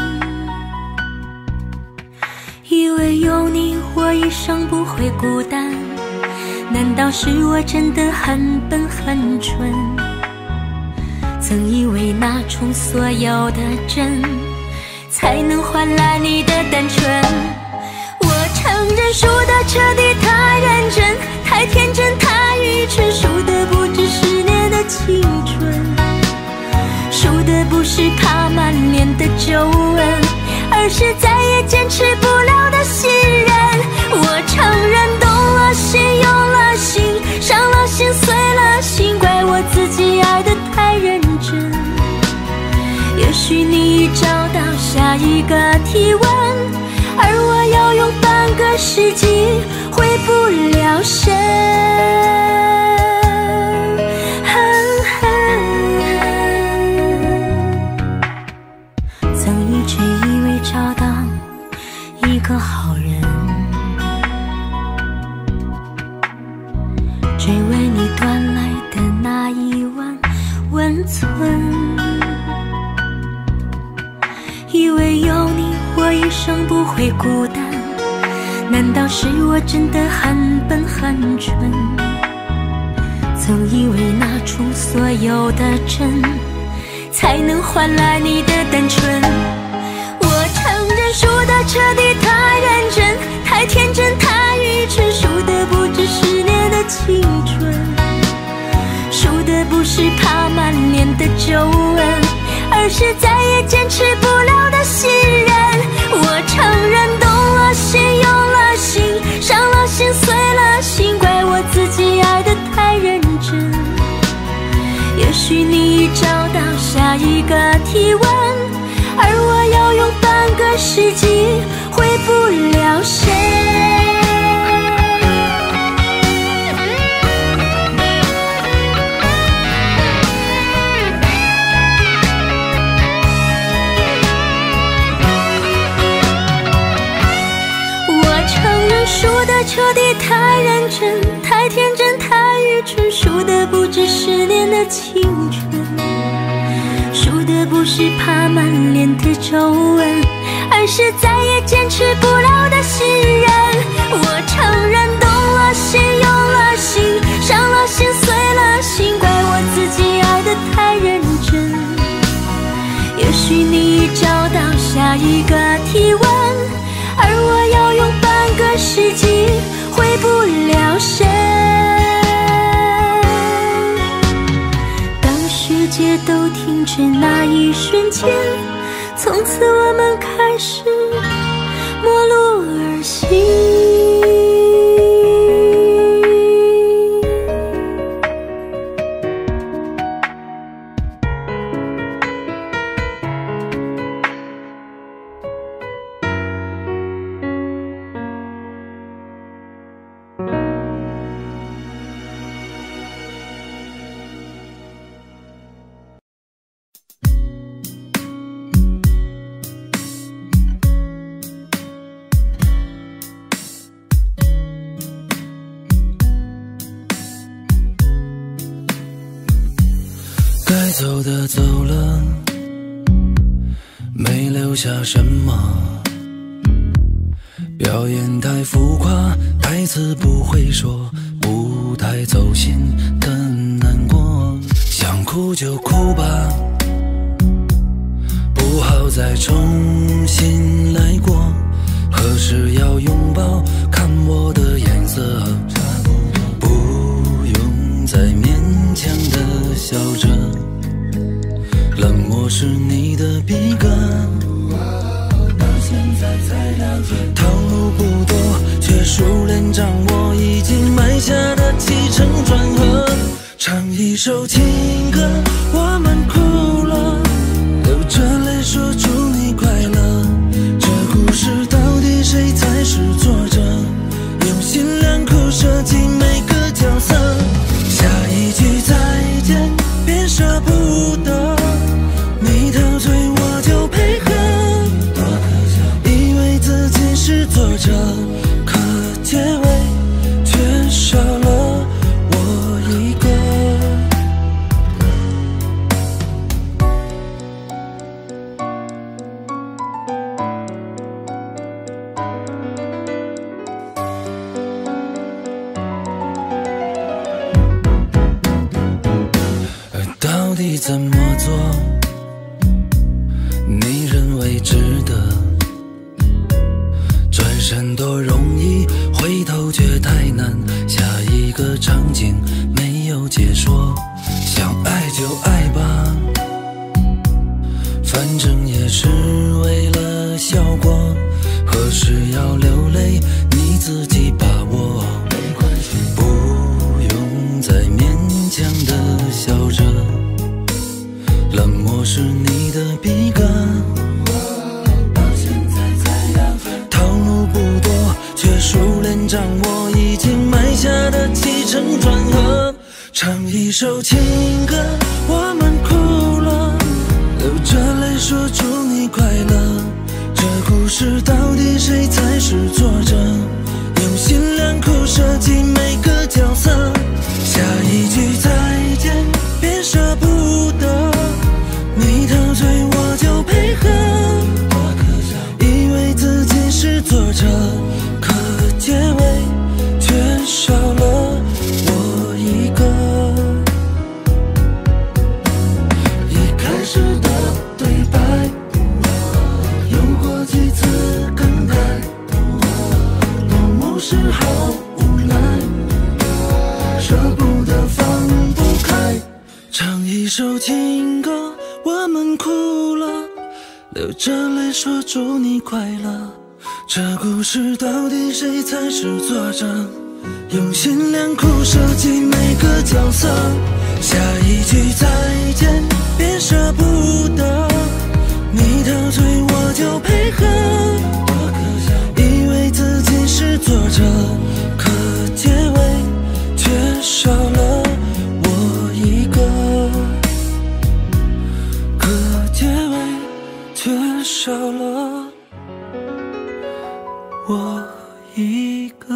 以为有你我一生不会孤单，难道是我真的很笨很蠢？曾以为那种所有的真才能换来你的单纯。我承认输得彻底，太认真，太天真，太愚蠢，输的不止十年的青春，输的不是怕满脸的皱纹，而是再也坚持不了的信任。我承认动了心，用了心，伤了心，碎了心，怪我自己爱得太认真。也许你已找到下一个体温，而我要用半个世纪回不了神。曾一直以为找到一个好人，只为你端来的那一碗寸。以为有你，我一生不会孤单。难道是我真的很笨很蠢？总以为拿出所有的真，才能换来你的单纯。我承认输得彻底，太认真，太天真，太愚蠢，输的不止十年的青春，输的不是怕满脸的皱纹，而是再也坚持不了的信任。我承认动了心，用了心，伤了心，碎了心，怪我自己爱得太认真。也许你已找到下一个体温，而我要用半个世纪回不了身。输得彻底，太认真，太天真，太愚蠢，输得不止十年的青春，输得不是怕满脸的皱纹，而是再也坚持不了的信任。我承认动了心，用了心，伤了心，碎了心，怪我自己爱得太认真。也许你已找到下一个体温，而我要用半个世纪回不了身。当世界都停止那一瞬间，从此我们开始陌路而行。 该走的走了，没留下什么。表演太浮夸，台词不会说，不太走心的难过。想哭就哭吧，不好再重新来过。何时要拥抱？看我的颜色，不用再勉强的笑着。冷漠是你的笔杆，到现在才了解，套路不多，却熟练掌握已经埋下的起承转合。唱一首情歌，我们哭了，流着泪说祝你快乐。这故事到底谁才是作者？用心良苦设计每个角色。下一句再见，别舍不得。你陶醉我就配合，以为自己是作者，可结尾却少了我一个。到底怎么做？你认为值得？转身多容易，回头却太难。下一个场景没有解说，想爱就爱吧，反正也是为了效果。何时要流泪，你自己把握。不用再勉强的笑着，冷漠是你的笔杆，套路不多，却熟练掌握已经埋下的起承转合。唱一首情歌，我们哭了，流着泪说祝你快乐。这故事到底谁才是作者？用心良苦设计每个角色。下一句再见，别舍不得。 唱一首情歌，我们哭了，流着泪说祝你快乐。这故事到底谁才是作者？用心良苦设计每个角色。下一句再见，别舍不得，你陶醉我就配合。以为自己是作者，可结尾却少了我一个，可结尾却少了我一个。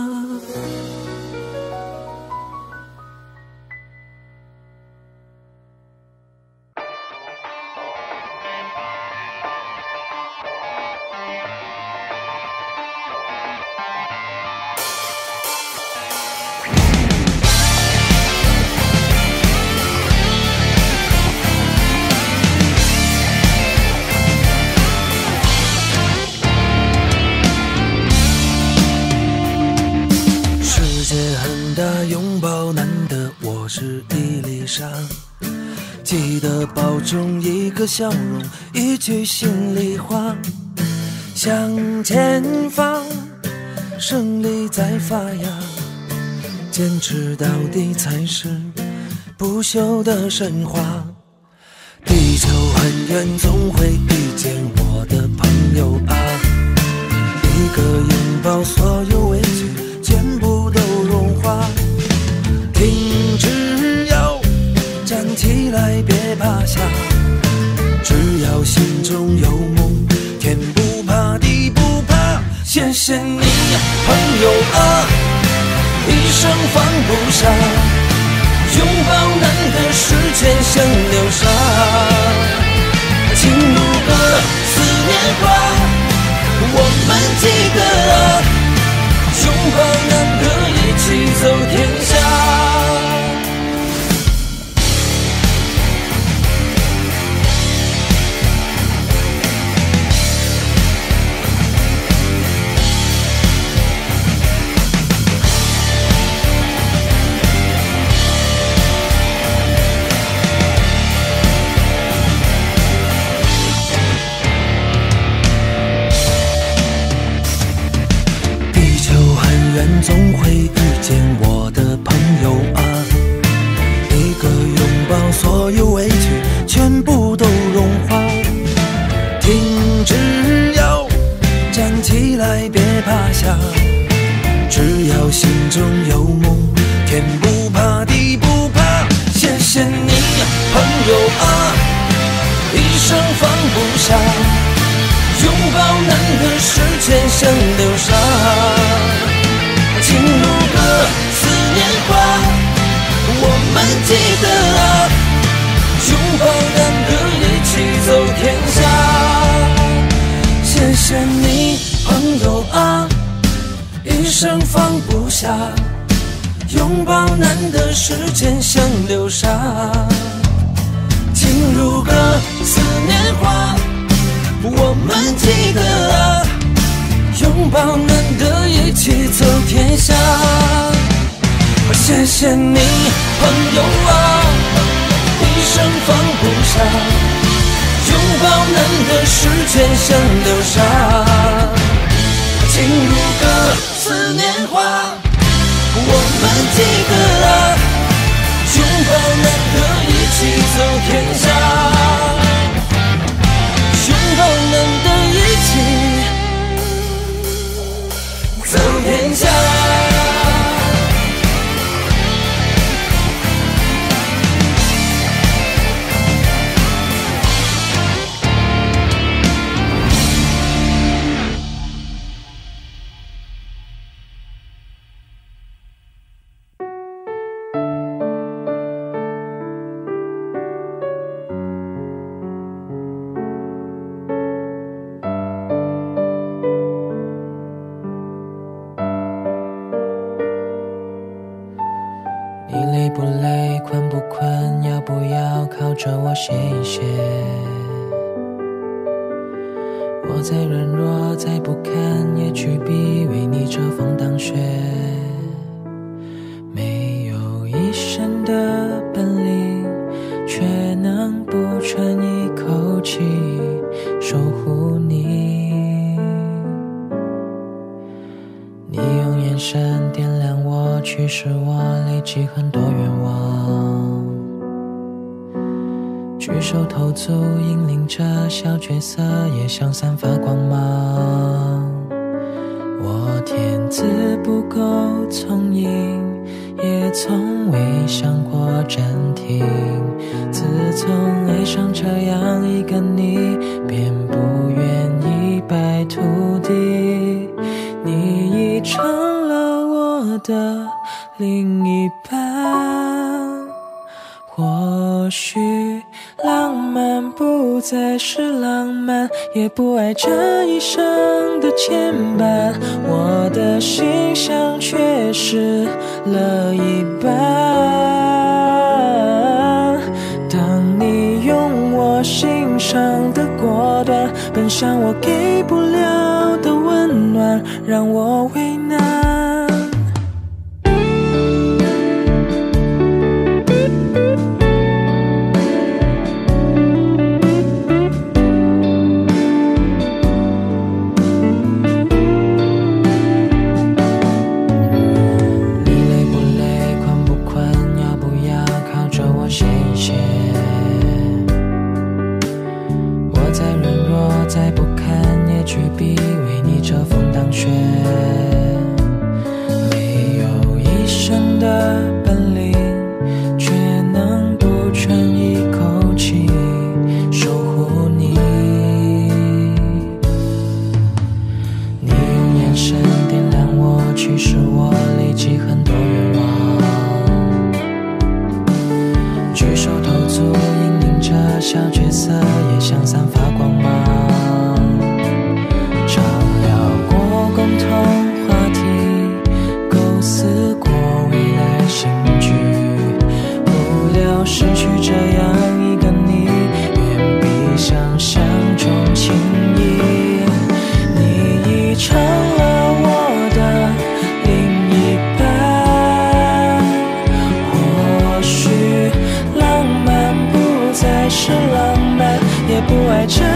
拥抱难得，我是伊丽莎。记得保重一个笑容，一句心里话。向前方，胜利在发芽，坚持到底才是不朽的神话。地球很远，总会遇见我的朋友啊。一个拥抱，所有委屈全部都融化。停止摇，站起来别趴下，只要心中有梦，天不怕地不怕。谢谢你朋友啊，一生放不下，拥抱难得时间像流沙。情如歌，思念花，我们记得啊，拥抱难得一起走天下。总会遇见我的朋友啊，一个拥抱，所有委屈全部都融化。停止摇，站起来别趴下，只要心中有梦，天不怕地不怕。谢谢你朋友啊，一生放不下，拥抱难得时间像流沙。情如歌，思念花，我们记得啊，拥抱难得一起走天下。谢谢你朋友啊，一生放不下，拥抱难得时间像流沙。情如歌，思念花，我们记得啊，拥抱难得一起走天下。谢谢你朋友啊，一生放不下，拥抱难得时间像流沙。情如歌，思念花，我们记得啊，拥抱难得一起走天下。拥抱难得一起走天下。 不累，困不困，要不要靠着我歇一歇？我再软弱，再不堪，也去逼为你遮风挡雪。没有一身的本领， 喘一口气守护你。你用眼神点亮我，驱使我累积很多愿望，举手投足引领着小角色，也想散发光芒。我天资不够聪颖，也从未想过暂停，自从爱上这样一个你，便不愿意摆土地。你已成了我的另一半，或许浪漫不再是浪漫，也不爱这一生的牵绊，我的心像缺失了一半。当你用我欣赏的果断，奔向我给不了的温暖，让我为难。再不堪也举笔为你遮风挡雪，没有一身的本领，却能不喘一口气守护你。你用眼神点亮我，驱使我累积很多愿望，举手投足引领着小角色，也想散发光芒。共同话题，构思过未来新剧，不料失去这样一个你，远比想象中轻易。你已成了我的另一半，或许浪漫不再是浪漫，也不爱这